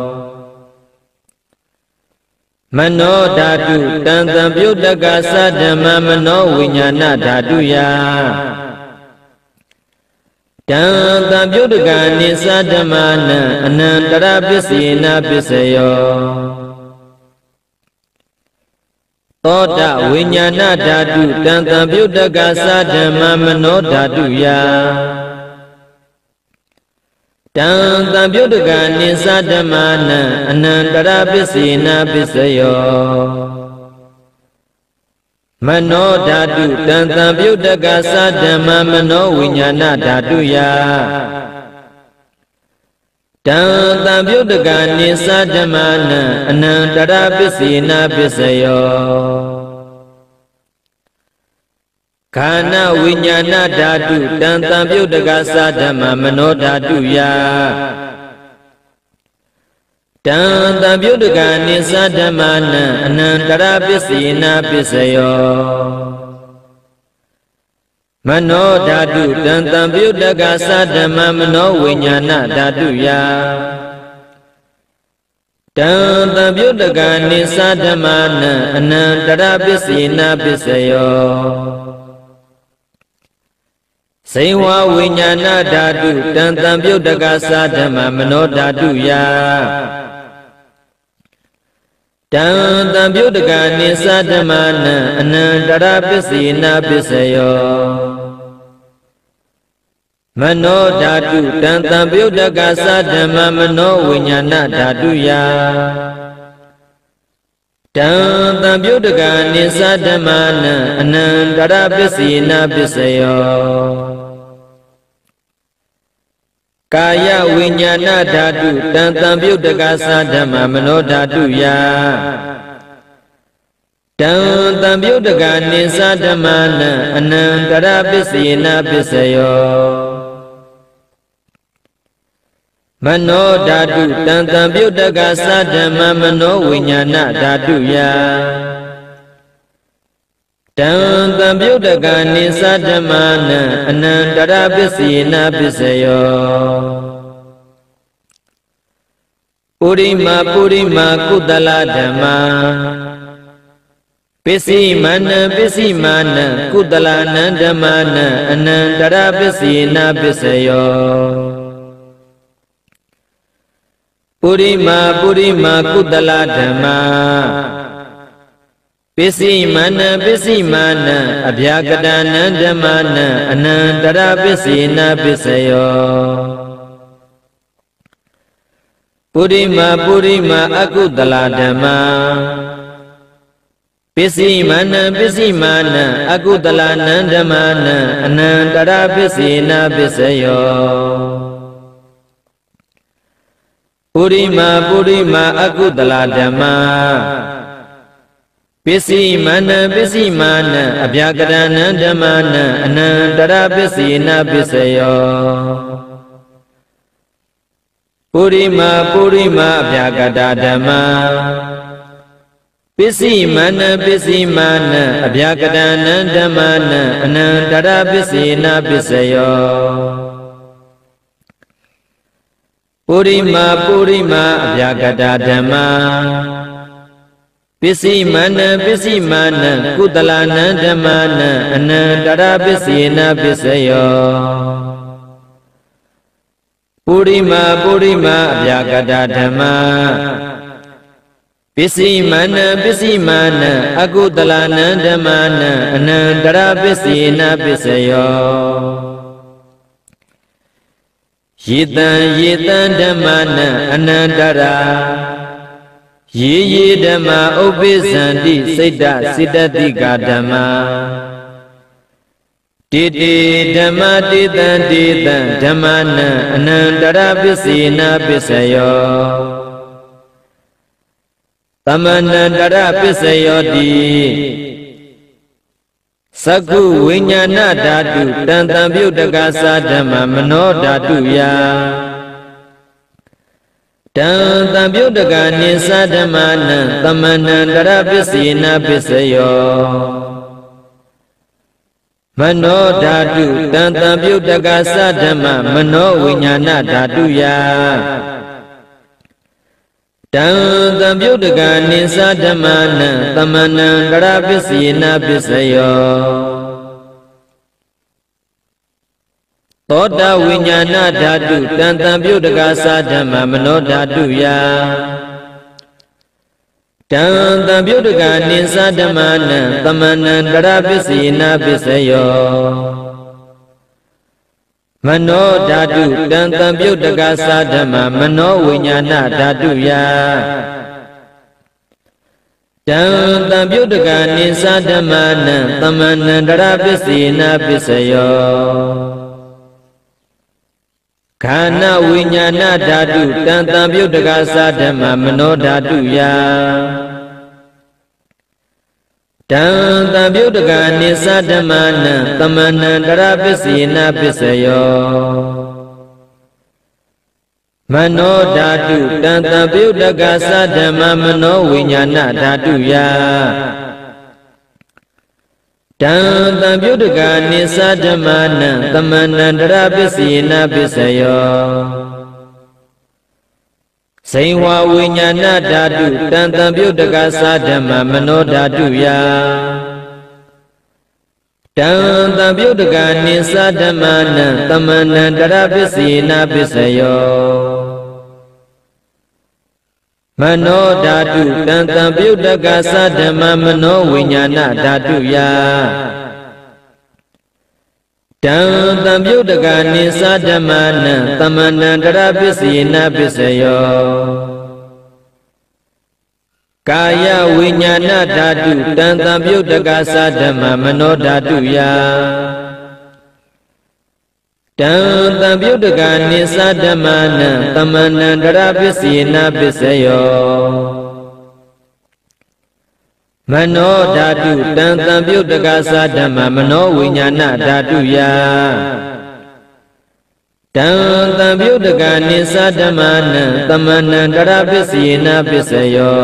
မနောဓာတုတံတံပြုတ်တကသဓမ္မမနောဝိညာဏဓာတုယတံတံပြုတ်တကနိသဓမ္မာနံအနန္တရပစ္စေနပစ္စယောသောတဝိညာဏဓာတုတံတံပြုတ်တကသဓမ္မမနောဓာတုယတံတံပြုတ်တကနိသဓမ္မာနံအနန္တရပစ္စေနပစ္စယောမနောဓာတုတံတံပြုတ်တကသဓမ္မမနောဝိညာဏဓာတုယတံတံပြုတ်တကနိသဓမ္မာနံအနန္တရပစ္စေနပစ္စယောခန္ဓာဝိညာဏဓာတုတံတံပြုတ်တကသဓမ္မမနောဓာတုယတံတံပြုတ်တကနိသဓမ္မာနံအနန္တရပစ္စေနပစ္စယောမ Mano dhatu dan tampyutaka sadhamma mano vinyana dhatu ya dan tampyutaka nisadhamana anantara pisina pisayo Sewa vinyana dhatu dan tampyutaka sadhamma mano dhatu ya dan tampyutaka nisadhamana anantara pisina pisayo Mano dhatu dan tampyutaka sadhamma mano vinyana dhatu ya dan tampyutaka nisadhamana anantara pisina pisayo Kaya vinyana dhatu dan tampyutaka sadhamma mano dhatu ya dan tampyutaka nisadhamana anantara pisina pisayo Mano dhatu dan tampyutaka sadhamma mano vinyana dhatu ya dan tampyutaka nisadhamana anantara pisina pisayo Purima purima kudala dhamma pisimana kudala nandamana anantara pisina pisayo Purima purima kudala dhamma pisimana abhyakadana dhammana anantara pisina pisayo Purima purima akudala dhamma pisimana akudala dhammana anantara pisina pisayo Purima purima akudala dhamma pisimana abhyakadana dhammana anantara pisina pisayo Purima purima abhyakada dhamma pisimana abhyakadana dhammana anantara pisina pisayo Purima purima abhyakada dhamma pisimana kudalana dhammana anantara pisina pisayo Purima purima abhyakada dhamma pisimana akudalana dhammana anantara pisina pisayo Yitan dhammana anantara Ye dhamma upisanti siddhatika dhamma Titi dhamma titan dhammana anantara pisina pisayo Tamanantara pisayo di Sakku vinyana dhatu dan tampyutaka sadhamma mano dhatu ya dan tampyutaka nisadhamana tamanantara pisina pisayo Mano dhatu dan tampyutaka sadhamma mano vinyana dhatu ya dan tampyutaka nisadhamana tamanantara pisina pisayo Toda vinyana dhatu dan tampyutaka sadhamma mano dhatu ya dan tampyutaka nisadhamana tamanantara pisina pisayo Mano dhatu dan tampyutaka sadhamma mano vinyana dhatu ya dan tampyutaka nisadhamana tamanantara pisina pisayo Khana vinyana dhatu dan tampyutaka sadhamma mano dhatu ya dan tampyutaka nisadhamana tamanantara pisina pisayo Mano dhatu dan tampyutaka sadhamma mano vinyana dhatu ya Tang tamပြုတကနိသဓမ္မနံသမဏန္တရပစ္စယေနပစ္စယောစိန်ဝဝိညာဏဓာတုတံတံပြုတကသဓမ္မမနောဓာတုယတံတံပြုတကနိသဓမ္မနံသမဏန္တရပစ္စယေနပစ္စယောမနောဓာတုတံတံပြုတကသဓမ္မမနောဝိညာဏဓာတုယတံတံပြုတကနိသဓမ္မနံသမဏန္တရပစ္စယေနပစ္စယောကာယဝိညာဏဓာတုတံတံပြုတကသဓမ္မမနောဓာတုယတံတံပြုတကနိသဓမ္မနံသမဏန္တရပစ္စယေနပစ္စယောမနောဓာတုတံတံပြုတကသဓမ္မမနောဝိညာဏဓာတုယတံတံပြုတကနိသဓမ္မနံသမဏန္တရပစ္စယေနပစ္စယော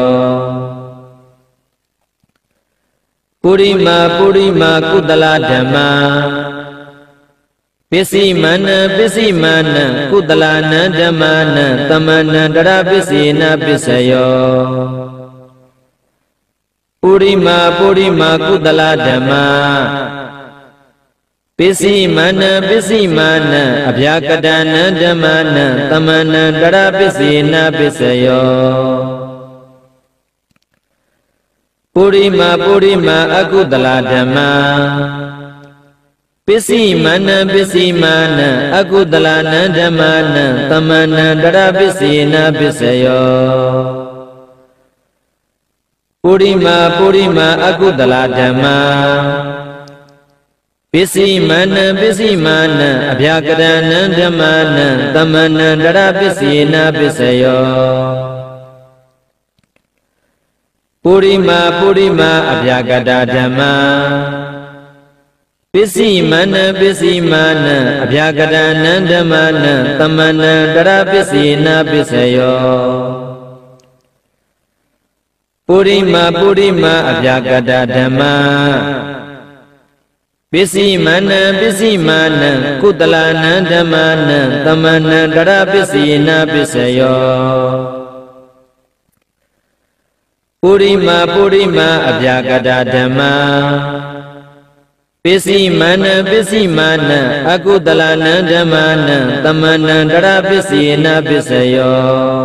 ပုရိမာပုရိမာကုတလဓမ္မာပစ္စည်းမနံပစ္စည်းမနံကုတလနံဓမ္မနံသမဏန္တရပစ္စယေနပစ္စယောပုရိမာပုရိမာကုတလဓမ္မာပစ္စည်းမနံပစ္စည်းမနံအဗျာကတနံဓမ္မနံသမဏန္တရပစ္စယေနပစ္စယောပုရိမာပုရိမာအကုတလဓမ္မာပစ္စည်းမနံပစ္စည်းမနံအကုတလနံဓမ္မနံသမဏန္တရပစ္စယေနပစ္စယောပုရိမာပုရိမာအကုတလဓမ္မာပစ္စည်းမနံပစ္စည်းမနံအဗျာကရဏံဓမ္မနံသမဏန္တရပစ္စယေနပစ္စယောပုရိမာပုရိမာအဗျာကတဓမ္မာပစ္စည်းမနံပစ္စည်းမနံအဗျာကရဏံဓမ္မနံသမဏန္တရပစ္စယေနပစ္စယောပုရိမာပုရိမာအဗျာကတဓမ္မာပစ္စည်းမနံပစ္စည်းမနံကုတလနံဓမ္မနံသမဏန္တရပစ္စယေနပစ္စယောပုရိမာပုရိမာအဗျာကတဓမ္မာပစ္စည်းမနံပစ္စည်းမနံအကုတလနံဓမ္မနံသမဏန္တရပစ္စယေနပစ္စယော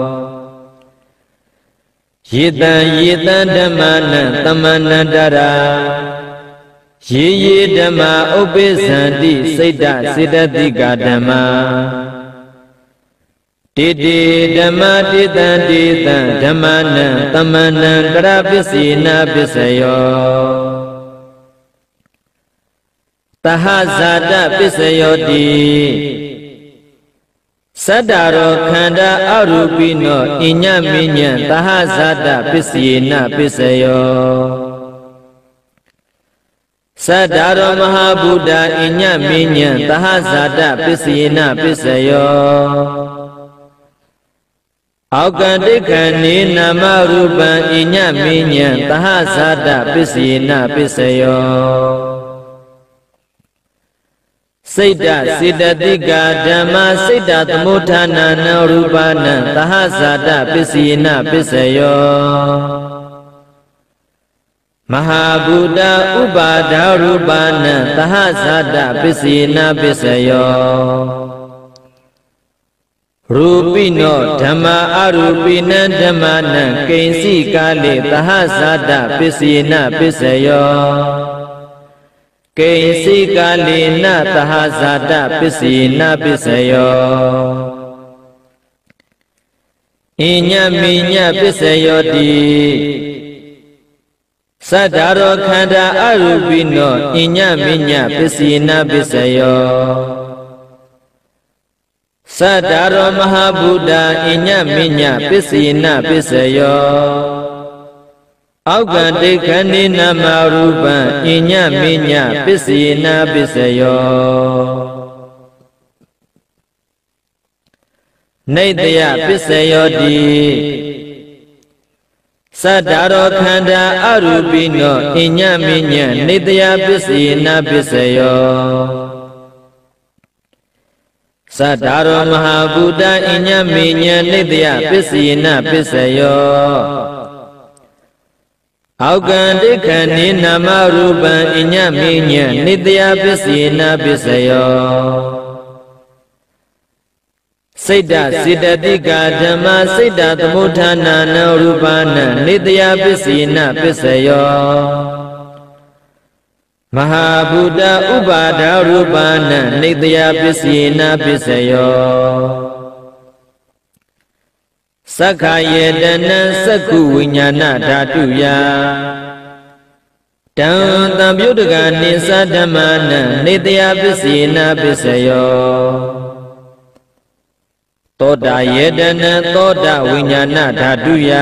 ယေတံယေတံဓမ္မနံသမဏန္တရာယေယေဓမ္မာဥပ္ပိသန္တိစိတ်တစေတသိကဓမ္မာတေတေဓမ္မာတေတံတေတံဓမ္မနံသမဏန္တရပစ္စယေနပစ္စယောသဟဇာတပစ္စယောတိသတ္တရောခန္ဓာအရူပိနောအညမိညံသဟဇာတပစ္စယေနပစ္စယောသတ္တရောမဟာဗုဒ္ဓအညမိညံသဟဇာတပစ္စယေနပစ္စယောအောက်ကတိခဏေနာမရူပံအညမိညံသဟဇာတပစ္စယေနပစ္စယောစိတ်တစေတသိကဓမ္မစိတ်တသမုဋ္ဌာနာနရူပနံသဟဇာတပစ္စယေနပစ္စယောမဟာဗုဒ္ဓဥပါဒရူပနံသဟဇာတပစ္စယေနပစ္စယောရူပိနောဓမ္မာအရူပိနံဓမ္မနံကိဉ္စီကာလေသဟဇာတပစ္စယေနပစ္စယောကိဉ္စီကာလေနသဟဇာတပစ္စယေနပစ္စယောအညမိညပစ္စယောတိသတ္တရောခန္ဓာအရူပိနောအညမိညပစ္စယေနပစ္စယောသတ္တရောမဟာဗုဒ္ဓအညမိညပစ္စယေနပစ္စယောအောက်ကတိခဏိနမရူပံအညမိညပစ္စယေနပစ္စယောနေတယပစ္စယောတိ Sadaro khanda arupino inya minya nitya pisina pisayo Sadaro mahabuddha inya minya nitya pisina pisayo Augandikani nama rupa inya minya nitya pisina pisayo Siddha siddhatika dhamma siddha tamudhana na rupana nitya pisina pisayo Mahabuddha upada rupana nitya pisina pisayo Sakhayedana sakku viññāna dhātuya Tantamyudagani sadhamana nitya pisina pisayo Toda yedana toda viññāna dhātuya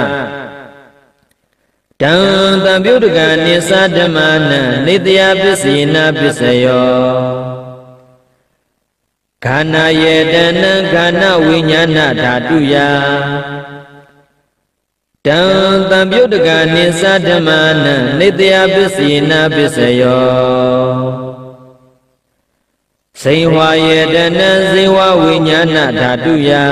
Tantamyudagani sadhamana nitya pisina pisayo Ghana yedana ghana viññāna dhātuya Tantamyudagani sadhamana nitya pisina pisayo Saiwa yedana saiwa viññāna dhātuya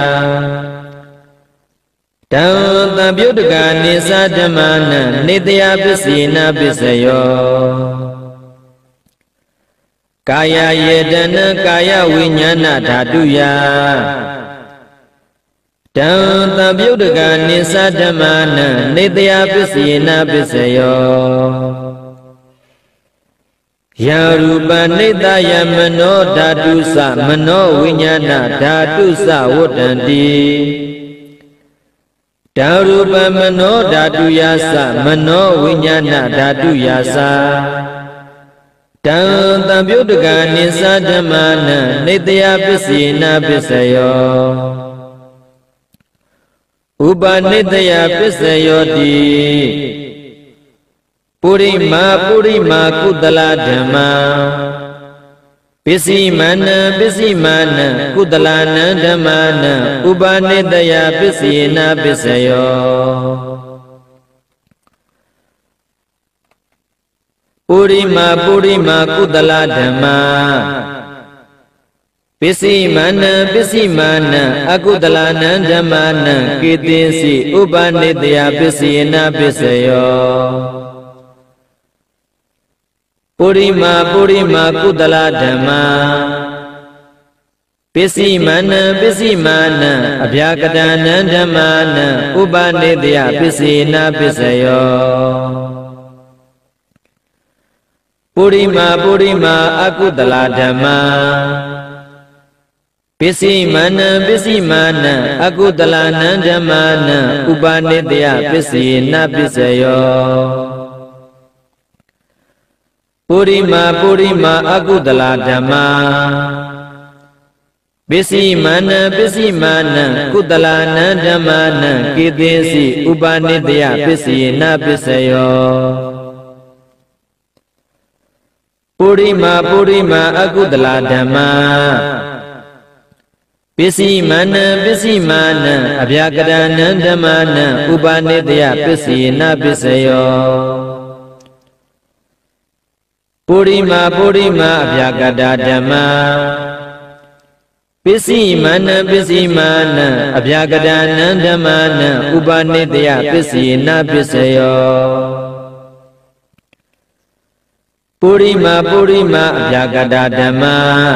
Tantamyudagani sadhamana nitya pisina pisayo Kaya yedana kaya viññāna dhātuya Tantamyudagani sadhamana nitya pisina pisayo Yarupa nitaya mano dhātusa mano viññāna dhātusa vodhanti Darupa mano dhātuyasa mano viññāna dhātuyasa Tantamyudagani sadhamana nitya pisina pisayo Upanitya pisayoti Purima purima kudala dhamma Pisimana pisimana kudalana dhammana Upanitya pisina pisayo Purima purima kudala dhamma Pisimana pisimana akudalana dhammana Kitinsi upanitya pisina pisayo Purima purima kudala dhamma Pisimana pisimana abhyakadana dhammana Upanitya pisina pisayo Purima purima akudala dhamma Pisimana pisimana akudalana dhammana Upanitya pisina pisayo Purima purima akudala dhamma Pisimana pisimana kudalana dhammana Kitinsi upanitya pisina pisayo Purima purima akudala dhamma Pisimana pisimana abhyakadana dhammana Upanitya pisina pisayo Purima purima abhyakada dhamma Pisimana pisimana abhyakadana dhammana Upanitya pisina pisayo Purima purima abhyakada dhamma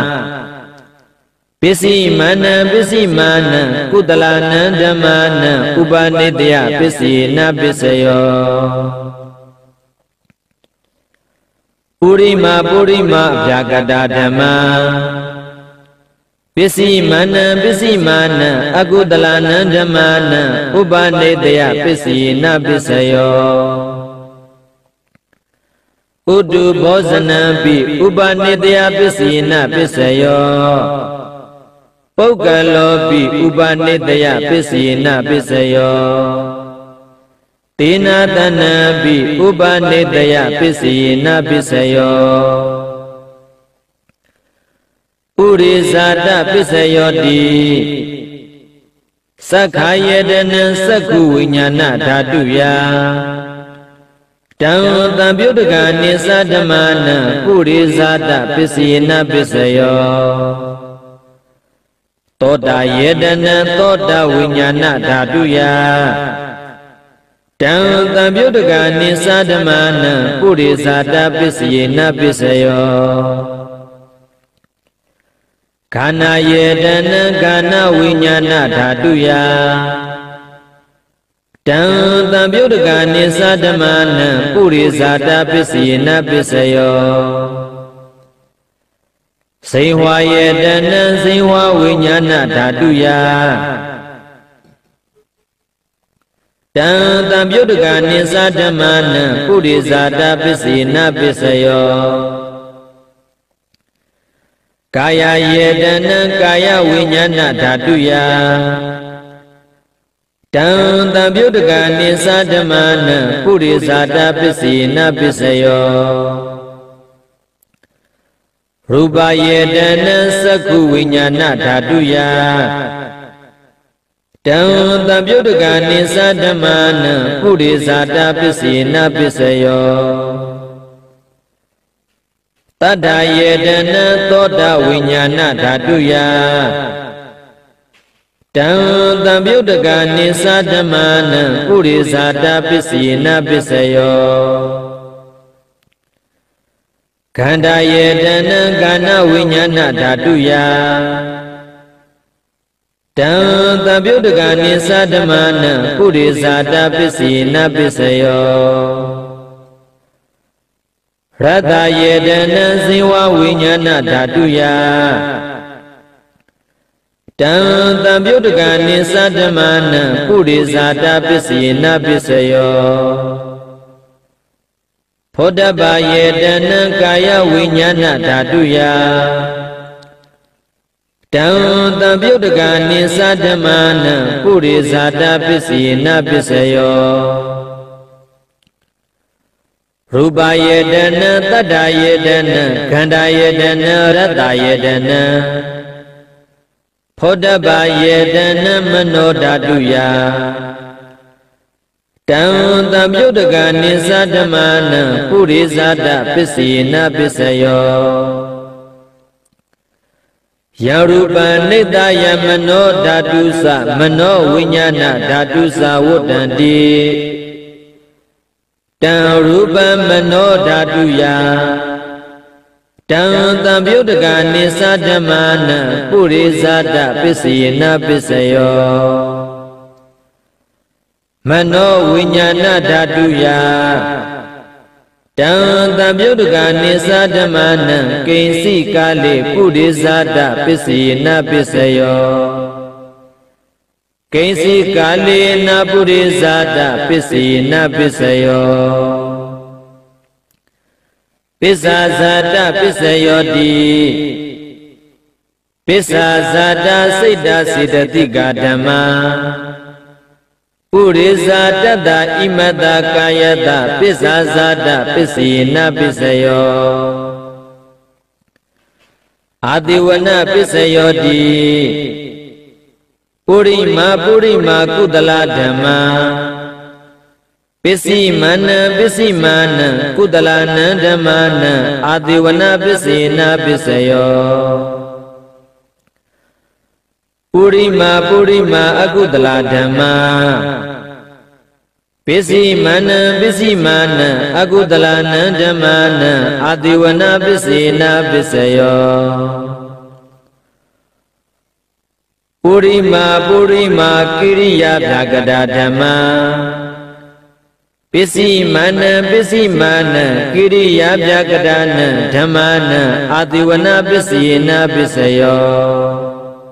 Pisimana pisimana kudalana dhammana Upanitya pisina pisayo Purima purima abhyakada dhamma Pisimana pisimana akudalana dhammana Upanitya pisina pisayo Uddu bhojanapi upanitya pisina pisayo Puggalopi upanitya pisina pisayo Tinatanapi upanitya pisina pisayo Purisata pisayoti Sakha yedana sakku vinyana dhatuya Tam tampyuddhaka nisa dhammana purisata pisina pisayo Toda yedana toda vinyana dhatuya Tam tampyuddhaka nisa dhammana purisata pisina pisayo Kana yedana kana vinyana dhatuya Tam tampyuddhaka nisa dhammana purisata pisina pisayo Sehwa yedana sehwa vinyana dhatuya Tam tampyuddhaka nisa dhammana purisata pisina pisayo Kaya yedana kaya vinyana dhatuya Tam tampyuddhaka nisa dhammana purisata pisina pisayo Rupa yedana sakku vinyana dhatuya Tam tampyuddhaka nisa dhammana purisata pisina pisayo Tada yedana toda vinyana dhatuya Tam tampyuddhaka nisa dhammana purisata pisina pisayo Khanda yedana kana vinyana dhatuya Tam tampyuddhaka nisa dhammana purisata pisina pisayo Rata yedana sehwa vinyana dhatuya Tam tampyuddhaka nisa dhammana purisata pisina pisayo Phodabba yedana kaya vinyana dhatuya Tam tampyuddhaka nisa dhammana purisata pisina pisayo Rupa yedana tatta yedana khanda yedana ratta yedana Phodabba yedana mano dhatuya Tam tampyuddhaka nisa dhammana purisata pisina pisayo Yarupa nitaya mano dhatusa mano vinyana dhatusa vuttanti Tam rupa mano dhatuya Tam tampyuddhaka nisa dhammana purisata pisina pisayo Mano vinyana dhatuya Tam tampyuddhaka nisa dhammana kinsi kale purisata pisina pisayo Kinsi kale na purisata pisina pisayo Pisasata pisayoti Pisasata siddha siddhatika dhamma Purisata da imata kayata pisasata pisina pisayo Adiwana pisayoti Purima purima kudala dhamma Pisimana kudalana dhammana Adiwana pisina pisayo Purima purima akudala dhamma Pisimana akudalana dhammana Adiwana pisina pisayo Purima purima kiriya bhagada dhamma Pisimana kiriya bhagada dhammana Adiwana pisina pisayo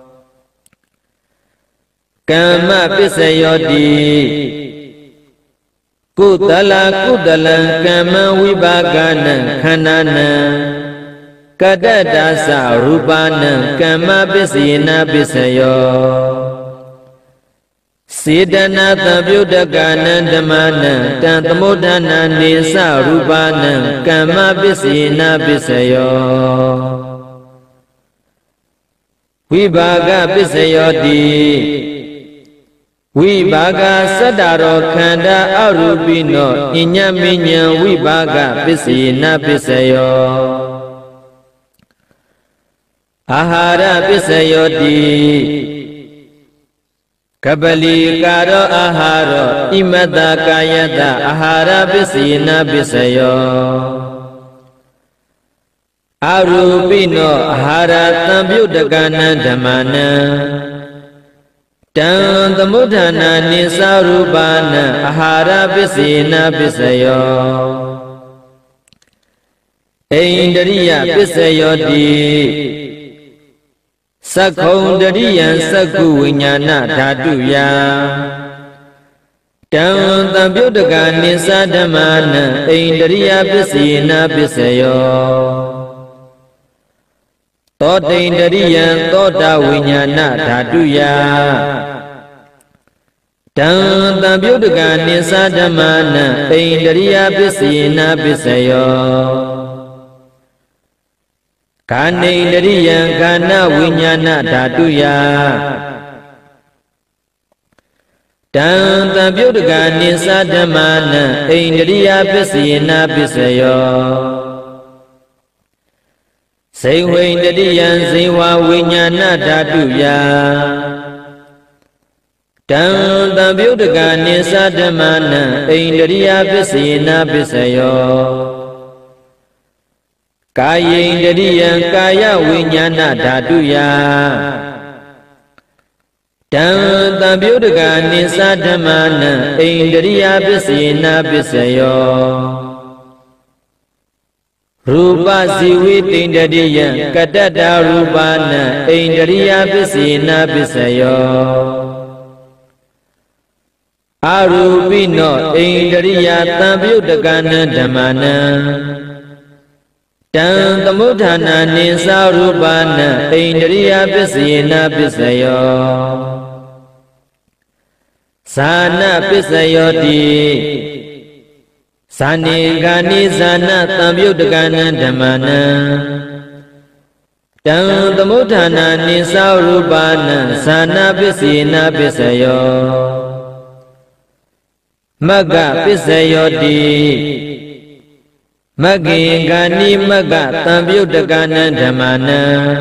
Kama pisayoti Kudala kama vibhagana khanana Kadadasa rupana kama pisina pisayo Siddhana tampyuddhaka dhammana tantamodhana nisa rupana kama pisina pisayo Vibhaga pisayoti Vibaga sadaro khanda arupino inya minya vibaga pisina pisayo ahara pisayo di kabali karo aharo imata kayata ahara pisina pisayo arupino ahara tambyudakana dhammana Tan tamudhana nisarubana ahara pisina pisayo Indriya pisayo di Sakhaundriyan sakku vinyana dhatuya Tan tambyudaka nisadhamana Indriya pisina pisayo Tota indriyan tota vinyana dhatuya Tan tambyudaka nisadhamana Indriya pisina pisayo Kana indriyan kana vinyana dhatuya Tan tambyudaka nisadhamana Indriya pisina pisayo Saiwindriyan siva vinyana dhatuya Tan tambyudaka nisadhamana Indriya pisina pisayo Kayindriyan kaya vinyana dhatuya Tan tambyudaka nisadhamana Indriya pisina pisayo Rupa sivi tindriyan katata rupana Indriya pisina pisayo Arupino Indriya tambyudakana dhammana Tan tamudhana nisarupana Indriya pisina pisayo Sana pisayo di Sani gani sana tambyudakana dhammana Tan tamudhana nisarupana Sana pisina pisayo Magga pisayo di Maggi gani magga tambyudakana dhammana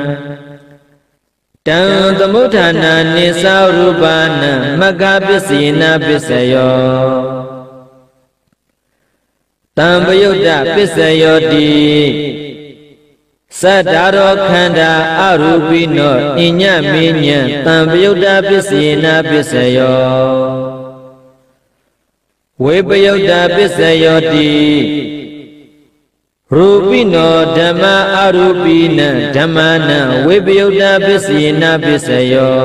Tan tamudhana nisarupana Magga pisina pisayo Tambayuddha pisayo di Sadaro khanda arupino inya minya Tambayuddha pisina pisayo Vipayuddha pisayo di Rupino dhamma arupina dhammana Vipayuddha pisina pisayo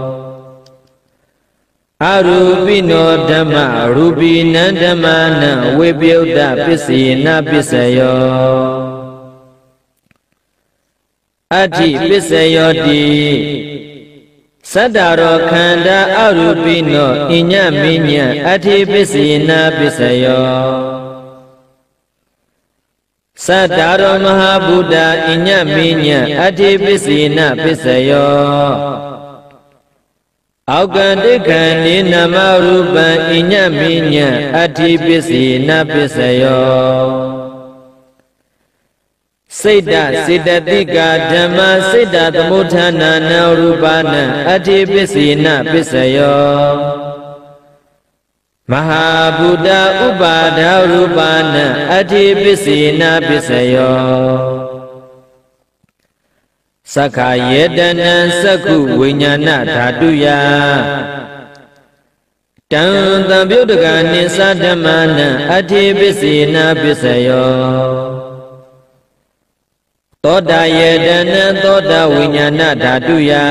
Arupino dhamma rupina dhammana Vipayuddha pisina pisayo Ati pisayo di Sadaro khanda arupino inya minya Ati pisina pisayo Sadaro mahabuddha inya minya Ati pisina pisayo Aukandikani nama rupa inya minya Ati pisina pisayo Siddha siddhatika dhamma siddha tamudhana na rupana Ati pisina pisayo Mahabuddha upadha rupana Ati pisina pisayo Sakha yedana sakku vinyana dhatuya Tan tambyudaka nisadhamana Ati pisina pisayo Tota yedana tota vinyana dhatuya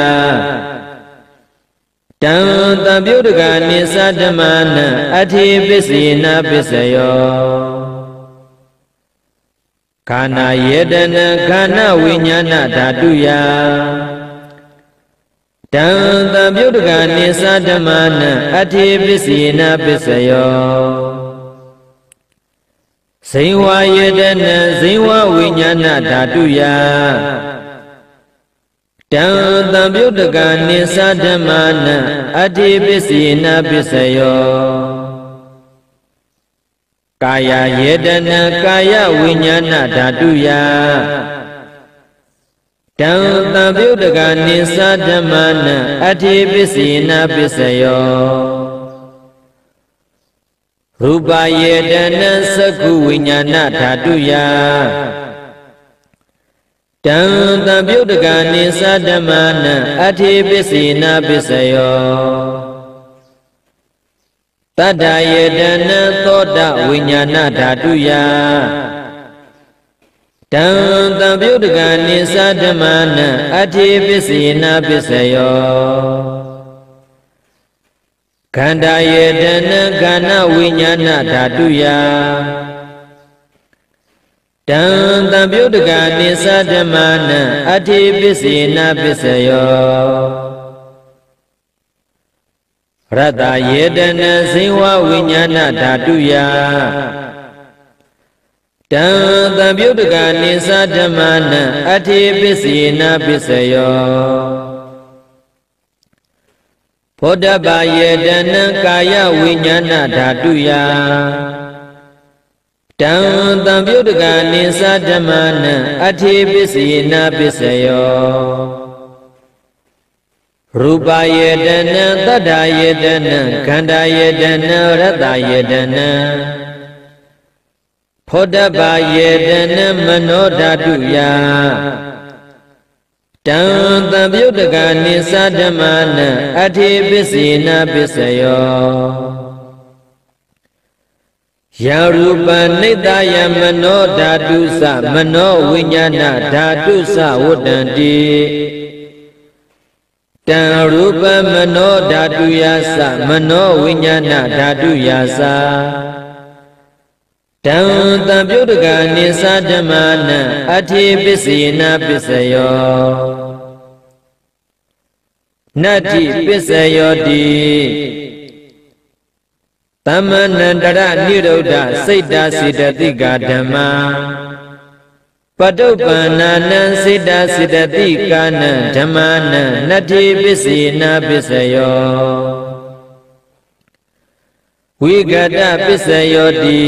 Tan tambyudaka nisadhamana Ati pisina pisayo Kana yedana kana vinyana dhatuya Tan tambyudaka nisadhamana Ati pisina pisayo Saiva yedana saiva vinyana dhatuya Tan tambyudaka nisadhamana ati pisina pisayo kaya yedana kaya vinyana dhatuya Tam tampyudaga nisa dhammana ati pisina pisayo Rupa yedana sakku vinyana dhatuya Tam tampyudaga nisa dhammana ati pisina pisayo Tada yedana toda vinyana dhatuya Tam tampyudaga nisa dhammana ati pisina pisayo Khanda yedana gana vinyana dhatuya Tam tampyudaga nisa dhammana ati pisina pisayo Rata yedana siwa vinyana dhatuya Tam tampyudaga nisa dhammana ati pisina pisayo Bodhaba yedana kaya vinyana dhatuya Tam tampyudaga nisa dhammana ati pisina pisayo Rupa yedana tada yedana khanda yedana rata yedana Bodhaba yedana mano dhatuya Tam tampyudaga nisa dhammana ati pisina pisayo Yarupa nitaya mano dhatusa mano vinyana dhatusa vodhanti Tam rupa mano dhatuyasa mano vinyana dhatuyasa Tam tampyudaga nisa dhammana ati pisina pisayo Nati pisayo di Tamanandara nirodha siddha siddhatika dhamma Paduppanana siddha siddhatikana dhammana nati pisina pisayo Vigata pisayo di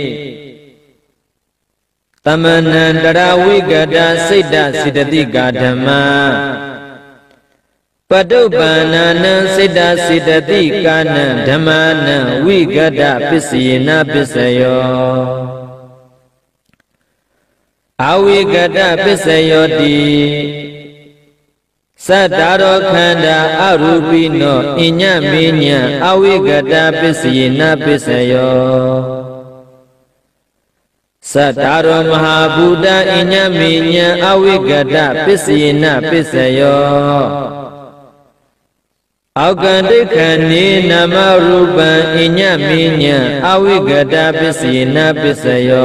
Tamanandara vigata siddha siddhatika dhamma Paduppanana siddha siddhatikana dhammana vigata pisina pisayo Avigata pisayo di Sattaro khanda arupino inya minya avigata pisina pisayo Sattaro mahabhuta inya minya avigata pisina pisayo Aukandikani nama rupa inya minya avigata pisina pisayo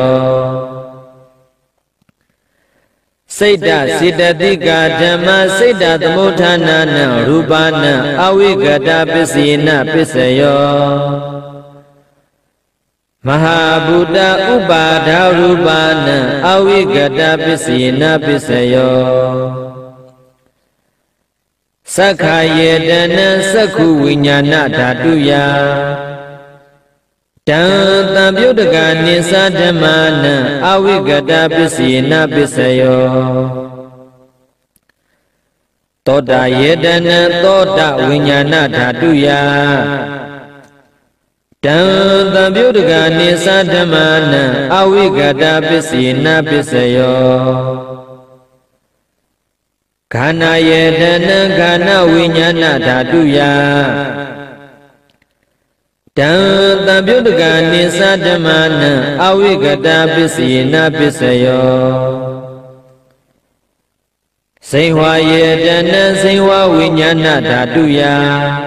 Siddha siddhatika dhamma siddha thamuthanana rupana avigata pisina pisayo Mahabhuta upada rupana avigata pisina pisayo Sakha yedana sakku vinyana dhatuya Tam tampyudaga nisa dhammana avigata pisina pisayo Toda yedana toda vinyana dhatuya Tam tampyudaga nisa dhammana avigata pisina pisayo Ghana yedana ghana vinyana dhatuya Tam tampyudaga nisa dhammana avigata pisina pisayo Saihwa yedana saihwa vinyana dhatuya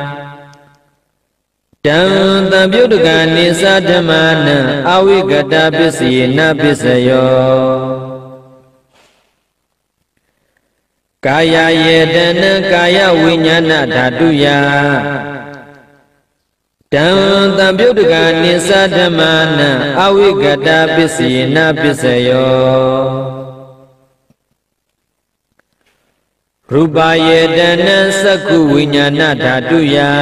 Tam tampyudaga nisa dhammana avigata pisina pisayo Kaya yedana kaya vinyana dhatuya Tam tampyudaga nisa dhammana avigata pisina pisayo รูปายตนะสักขุวิญญาณธาตุยา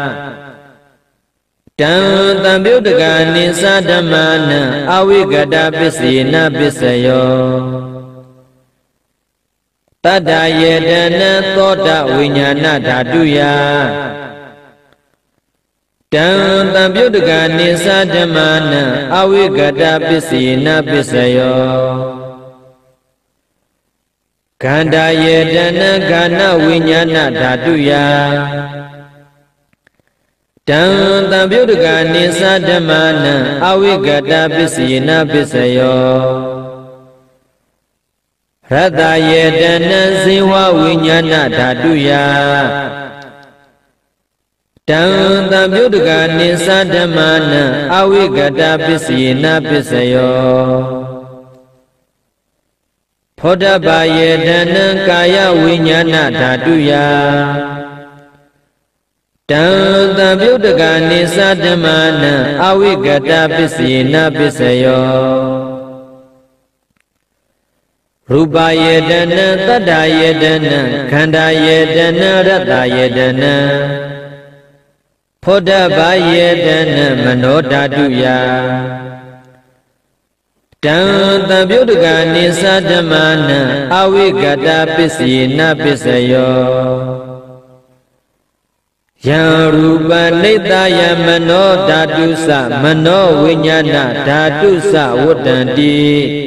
ตังตัมยุตกานิสาธรรมานังอวิกตปစ္စေนปစ္စโยตถายตนะသောတวิญญาณธาตุยาตังตัมยุตกานิสาธรรมานังอวิกตปစ္စေนปစ္စโยခန္ဓာယတနာခန္ဓာဝိညာဏဓာတုယတံတံပြုတ်တကနိသဓမ္မနံအဝိကတပစ္စေနပစ္စယောရတ္တယတနာဇေဝဝိညာဏဓာတုယတံတံပြုတ်တကနိသဓမ္မနံအဝိကတပစ္စေနပစ္စယောဖောဓဘာယေတနံကာယဝိညာဏဓာတုယတံတံပြုတ်တကနိသဓမ္မနံအဝိကတပစ္စေနပစ္စယောရူပယေတနံတတ္တယေတနံခန္ဓာယေတနံရတ္တယေတနံဖောဓဘာယေတနံမနောဓာတုယတံတံပြုတ်တကနိသဓမ္မနံအဝိကတပစ္စေနပစ္စယောယံရူပနိတ္တယမနောဓာတုသမနောဝိညာဏဓာတုသဝတ္တန္တိ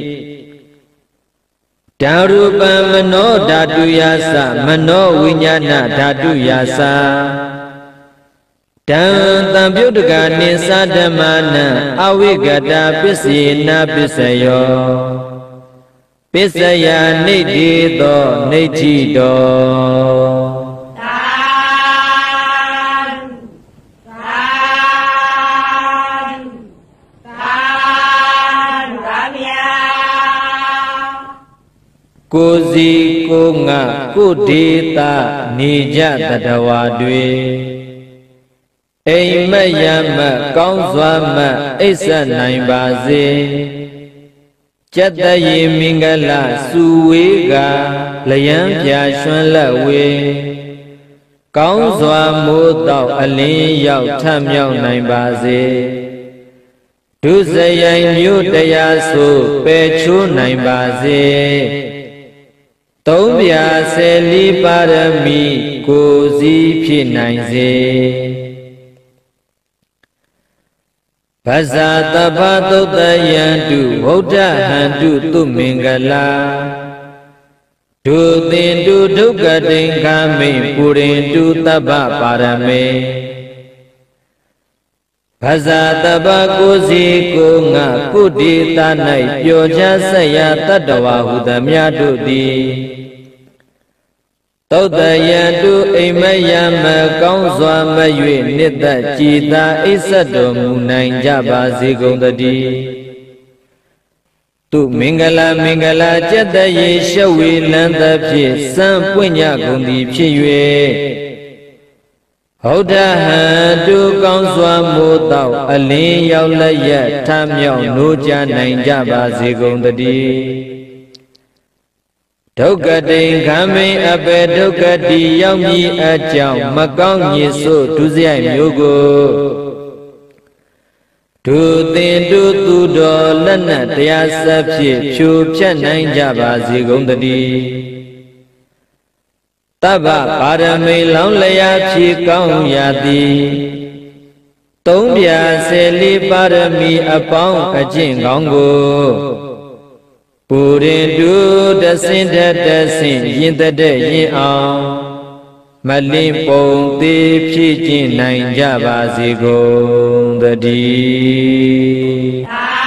ဓာရူပမနောဓာတုယသမနောဝိညာဏဓာတုယတံတံပြုတ်တကနိသဓမ္မနံအဝိကတပစ္စေနပစ္စယောပစ္စယနိဋ္ဌိသောနိဋ္ဌိတောကိုယ်စီကိုယ်ငါကိုယ်ဒေတာနေကြတတဝါတွေအိမ်မက်ရမက်ကောင်းစွာမက်အိပ်ဆက်နိုင်ပါစေကျက်တရေမင်္ဂလာစုဝေးကလျံပြာရွှန်းလက်ဝေးကောင်းစွာမိုးတော့အလင်းရောက်ထမြောက်နိုင်ပါစေဒုစရိုက်မြို့တရားဆိုပယ်ချိုးနိုင်ပါစေသုံးပြဆယ်လီပါရမီကိုစီဖြစ်နိုင်စေဗဇာတပ္ပသုတ်တယံတုဗုဒ္ဓဟံတုသူမင်္ဂလာဒုသင်တုဒုက္ကတိင်္ခာမိပုရိန္တုတပ္ပပါရမေဗဇာတပ္ပကိုစီကိုငါကုတိတ၌ပျော်ချဆက်ရတတ္တဝါဟုသမျှတို့သည်သုတ်တယံတုအိမ်မက်ရမက်ကောင်းစွာမ၍နှစ်သက်ကြည်သာအိပ်ဆက်တော်မူနိုင်ကြပါစေကုန်သတည်းသူမင်္ဂလာမင်္ဂလာကျက်တရေရှဝေလန်းသဖြင့်စံပွင့်ညကုန်သည်ဖြစ်၍ဟုတ်တဟံတုကောင်းစွာမိုးတော့အလင်းရောက်လက်ရထမြောက်နိုးကြနိုင်ကြပါစေကုန်သတည်းဒုက္ကတိင်ခံမိန်အပေဒုက္ကတိရောက်မည်အကြောင်းမကောင်းညစ်ဆို့ဒုစရိုက်မျိုးကိုဒုသင်တုသူတော်လက်နက်တရားစပ်ဖြင့်ဖြိုဖြတ်နိုင်ကြပါစေကုန်သတည်းတဗ္ဗပါရမိလောင်းလျာဖြည့်ကောင်းရသည်သုံးပြဆယ်လေးပါရမီအပေါင်းအကျင့်ကောင်းကိုပုရိန္တုတဆင်တဆင်ရင်တဲ့ရင်အောင်မလင်းပုံသေးဖြည့်ကျင့်နိုင်ကြပါစေကုန်သတည်း